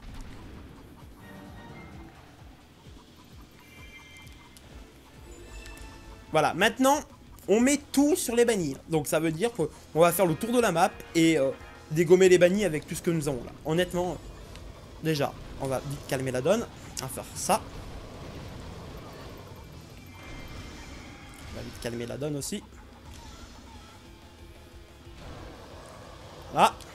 Voilà, maintenant, on met tout sur les bannis. Donc ça veut dire qu'on va faire le tour de la map et euh, dégommer les bannis avec tout ce que nous avons là. Honnêtement, déjà, on va vite calmer la donne. On va faire ça. On va vite calmer la donne aussi. Là.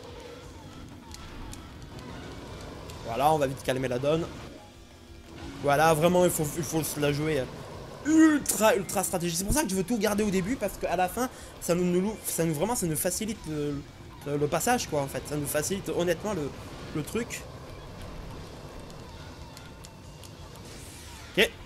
Voilà, on va vite calmer la donne. Voilà, vraiment, il faut, il faut se la jouer ultra ultra stratégique. C'est pour ça que je veux tout garder au début parce qu'à la fin ça nous, nous, ça nous vraiment ça nous facilite le, le, le passage quoi en fait. Ça nous facilite honnêtement le, le truc. Ok.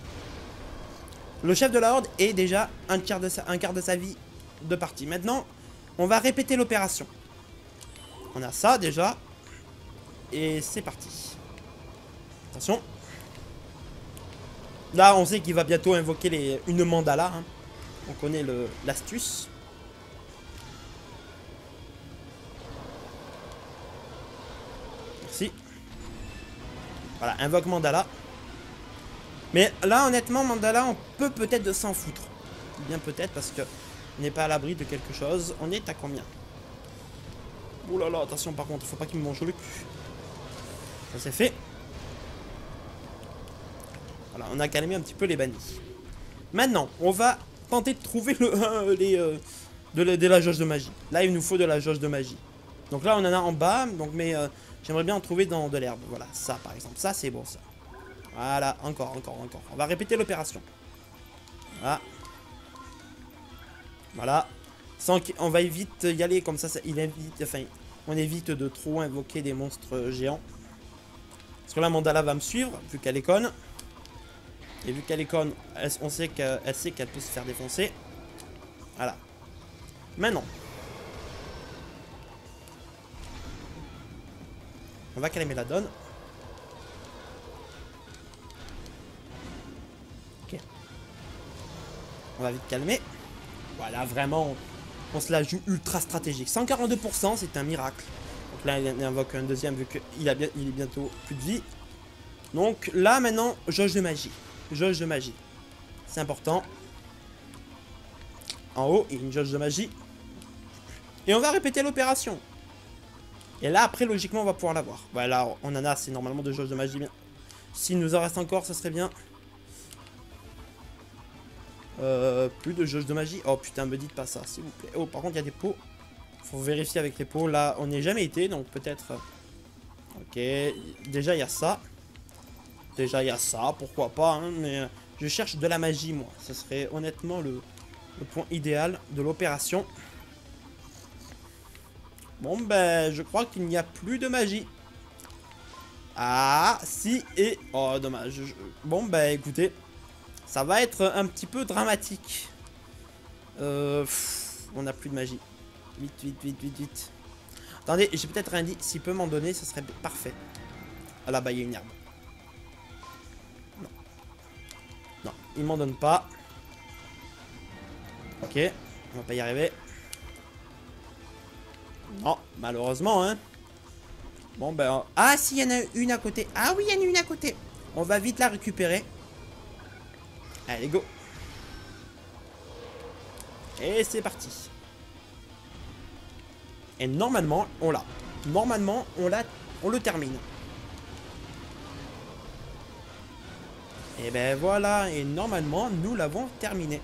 Le chef de la horde est déjà un quart de sa, un quart de sa vie de partie. Maintenant on va répéter l'opération. On a ça déjà. Et c'est parti. Attention. Là, on sait qu'il va bientôt invoquer les, une mandala. Hein. On connaît l'astuce. Merci. Voilà, invoque mandala. Mais là, honnêtement, mandala, on peut peut-être s'en foutre. Bien peut-être parce que on n'est pas à l'abri de quelque chose. On est à combien? Ouh là là, attention par contre, il faut pas qu'il me mange le cul. Ça c'est fait. Voilà, on a calmé un petit peu les bannis. Maintenant, on va tenter de trouver le, euh, les, euh, de, la, de la jauge de magie. Là, il nous faut de la jauge de magie. Donc là, on en a en bas. Donc, mais euh, J'aimerais bien en trouver dans de l'herbe. Voilà, ça par exemple. Ça, c'est bon, ça. Voilà, encore, encore, encore. On va répéter l'opération. Voilà. Voilà. Sans on va vite y aller comme ça, ça il évite, enfin, on évite de trop invoquer des monstres géants. Parce que là, Mandala va me suivre, vu qu'elle est conne. Et vu qu'elle est conne, elle, on sait qu'elle sait qu'elle peut se faire défoncer. Voilà. Maintenant. On va calmer la donne. Ok. On va vite calmer. Voilà, vraiment, on se la joue ultra stratégique. cent quarante-deux pour cent, c'est un miracle. Donc là, il invoque un deuxième vu qu'il a bien, il est bientôt plus de vie. Donc là, maintenant, jauge de magie. Jauge de magie. C'est important. En haut, il y a une jauge de magie. Et on va répéter l'opération. Et là, après, logiquement, on va pouvoir l'avoir. Voilà, on en a assez normalement de jauge de magie. Bien. S'il nous en reste encore, ça serait bien. Euh, plus de jauge de magie. Oh putain, me dites pas ça, s'il vous plaît. Oh, par contre, il y a des pots. Faut vérifier avec les pots. Là, on n'y a jamais été, donc peut-être... Ok, déjà, il y a ça. Déjà, il y a ça, pourquoi pas, hein, mais je cherche de la magie, moi. Ce serait honnêtement le, le point idéal de l'opération. Bon, ben, je crois qu'il n'y a plus de magie. Ah, si, et... Oh, dommage. Je... Bon, ben, écoutez, ça va être un petit peu dramatique. Euh, pff, on n'a plus de magie. Vite, vite, vite, vite, vite. Attendez, j'ai peut-être rien dit. S'il peut m'en donner, ce serait parfait. Ah là, bah, il y a une herbe. Non. Non, il m'en donne pas. Ok, on va pas y arriver. Non, malheureusement, hein. Bon, ben... Ah, si, il y en a une à côté. Ah oui, il y en a une à côté. On va vite la récupérer. Allez, go. Et c'est parti. Et normalement, on l'a. Normalement, on l'a, on le termine. Et ben voilà, et normalement, nous l'avons terminé.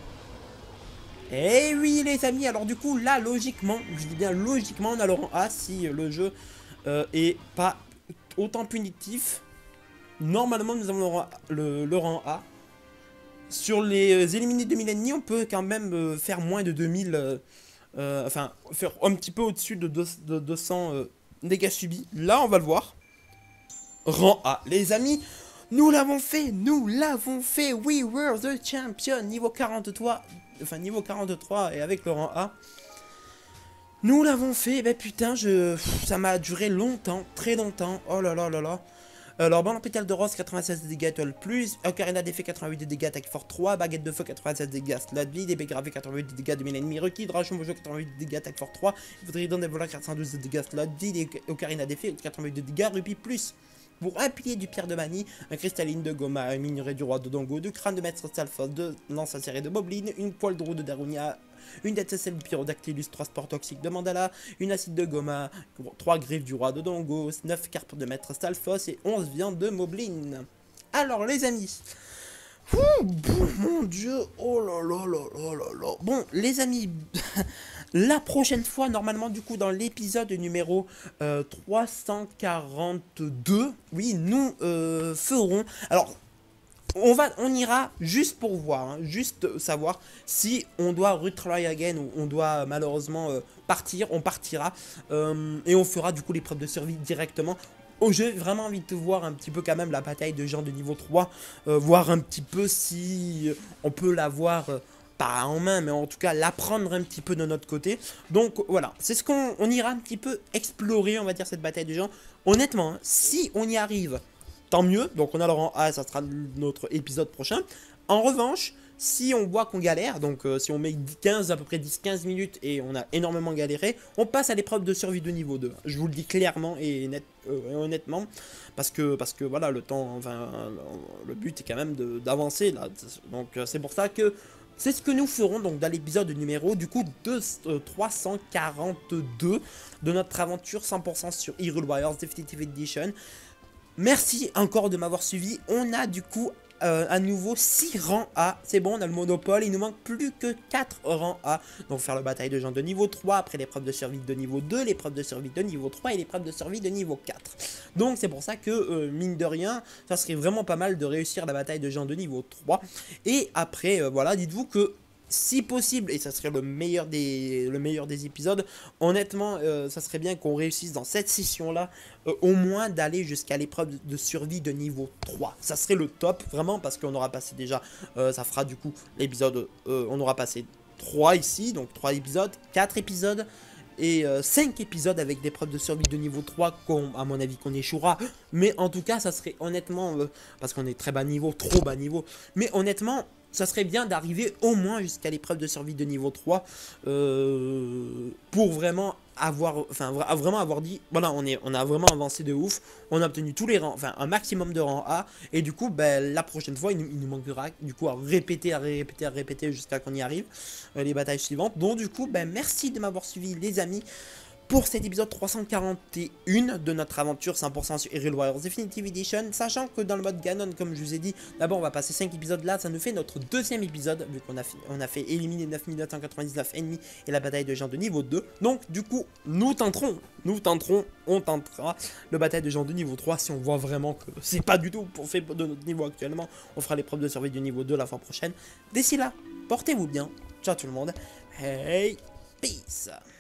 Et oui, les amis, alors du coup, là, logiquement, je dis bien logiquement, on a le rang A si le jeu euh, est pas autant punitif. Normalement, nous avons le rang, le, le rang A. Sur les éliminés de mille ennemis, on peut quand même euh, faire moins de deux mille... Euh, euh, enfin, faire un petit peu au-dessus de, de deux cents euh, dégâts subis. Là, on va le voir. Rang A. Les amis, nous l'avons fait. Nous l'avons fait. We were the champion. Niveau quarante-trois. Enfin, niveau quarante-trois et avec le rang A. Nous l'avons fait. Ben putain, je... ça m'a duré longtemps. Très longtemps. Oh là là là là. Alors, bande en pétale de rose, quatre-vingt-seize de dégâts, étoile plus. Ocarina d'effet, quatre-vingt-huit de dégâts, attaque fort trois. Baguette de feu, quatre-vingt-seize de dégâts, slot vie. D B gravé, quatre-vingt-huit de dégâts de mille ennemis requis. Dragon Mojo, quatre-vingt-huit de dégâts, attaque fort trois. Trident des volants, quatre cent douze de dégâts, slot vie. Ocarina d'effet, quatre-vingt-huit de dégâts, rubis plus. Pour un pilier du pierre de manie, un cristalline de Goma, un minerai du roi de Dongo, deux crânes de maître Stalfos, deux lances acérées de Moblin, une poêle de roue de Darunia, une tête S S L du Pyrodactylus, trois sports toxiques de Mandala, une acide de Goma, trois griffes du roi de Dongo, neuf carpes de maître Stalfos et onze viandes de Moblin. Alors les amis, ouh, bon, mon dieu, oh là là là là là là. Bon les amis, la prochaine fois, normalement du coup dans l'épisode numéro euh, trois cent quarante-deux, oui nous euh, ferons, alors on va, on ira juste pour voir, hein, juste savoir si on doit retry again ou on doit malheureusement euh, partir, on partira euh, et on fera du coup l'épreuve de survie directement. Oh, j'ai vraiment envie de voir un petit peu quand même la bataille de gens de niveau trois, euh, voir un petit peu si on peut l'avoir, euh, pas en main, mais en tout cas l'apprendre un petit peu de notre côté. Donc voilà, c'est ce qu'on on ira un petit peu explorer, on va dire, cette bataille de gens. Honnêtement, hein, si on y arrive, tant mieux. Donc on a le rang A, ça sera notre épisode prochain. En revanche, si on voit qu'on galère, donc euh, si on met quinze, à peu près dix quinze minutes et on a énormément galéré, on passe à l'épreuve de survie de niveau deux. Je vous le dis clairement et, net, euh, honnêtement, parce que, parce que voilà, le temps, enfin, le but est quand même d'avancer là. Donc euh, c'est pour ça que c'est ce que nous ferons donc dans l'épisode numéro du coup de euh, trois cent quarante-deux de notre aventure cent pour cent sur Hyrule Warriors Definitive Edition. Merci encore de m'avoir suivi. On a du coup euh, à nouveau six rangs A. C'est bon, on a le monopole. Il nous manque plus que quatre rangs A. Donc faire la bataille de gens de niveau trois. Après l'épreuve de survie de niveau deux, l'épreuve de survie de niveau trois et l'épreuve de survie de niveau quatre. Donc c'est pour ça que, euh, mine de rien, ça serait vraiment pas mal de réussir la bataille de gens de niveau trois. Et après, euh, voilà, dites-vous que si possible, et ça serait le meilleur des, le meilleur des épisodes, honnêtement, euh, ça serait bien qu'on réussisse dans cette session-là, euh, au moins d'aller jusqu'à l'épreuve de survie de niveau trois. Ça serait le top, vraiment, parce qu'on aura passé déjà, euh, ça fera du coup l'épisode, euh, on aura passé trois ici, donc trois épisodes, quatre épisodes, et euh, cinq épisodes avec des preuves de survie de niveau trois, à mon avis qu'on échouera. Mais en tout cas, ça serait honnêtement, euh, parce qu'on est très bas niveau, trop bas niveau, mais honnêtement, ça serait bien d'arriver au moins jusqu'à l'épreuve de survie de niveau trois euh, pour vraiment avoir, enfin vraiment avoir dit, voilà, on, est, on a vraiment avancé de ouf, on a obtenu tous les rangs, enfin un maximum de rangs A, et du coup, ben, la prochaine fois, il, il nous manquera du coup à répéter, à répéter, à répéter jusqu'à qu'on y arrive, euh, les batailles suivantes. Donc du coup, ben, merci de m'avoir suivi les amis, pour cet épisode trois cent quarante et un de notre aventure cent pour cent sur Hyrule Warriors Definitive Edition, sachant que dans le mode Ganon, comme je vous ai dit, d'abord on va passer cinq épisodes là, ça nous fait notre deuxième épisode, vu qu'on a, on a fait éliminer neuf mille neuf cent quatre-vingt-dix-neuf ennemis et la bataille de gens de niveau deux, donc du coup, nous tenterons, nous tenterons, on tentera le bataille de gens de niveau trois, si on voit vraiment que c'est pas du tout pour fait de notre niveau actuellement, on fera l'épreuve de survie du niveau deux la fois prochaine. D'ici là, portez-vous bien, ciao tout le monde, hey, peace.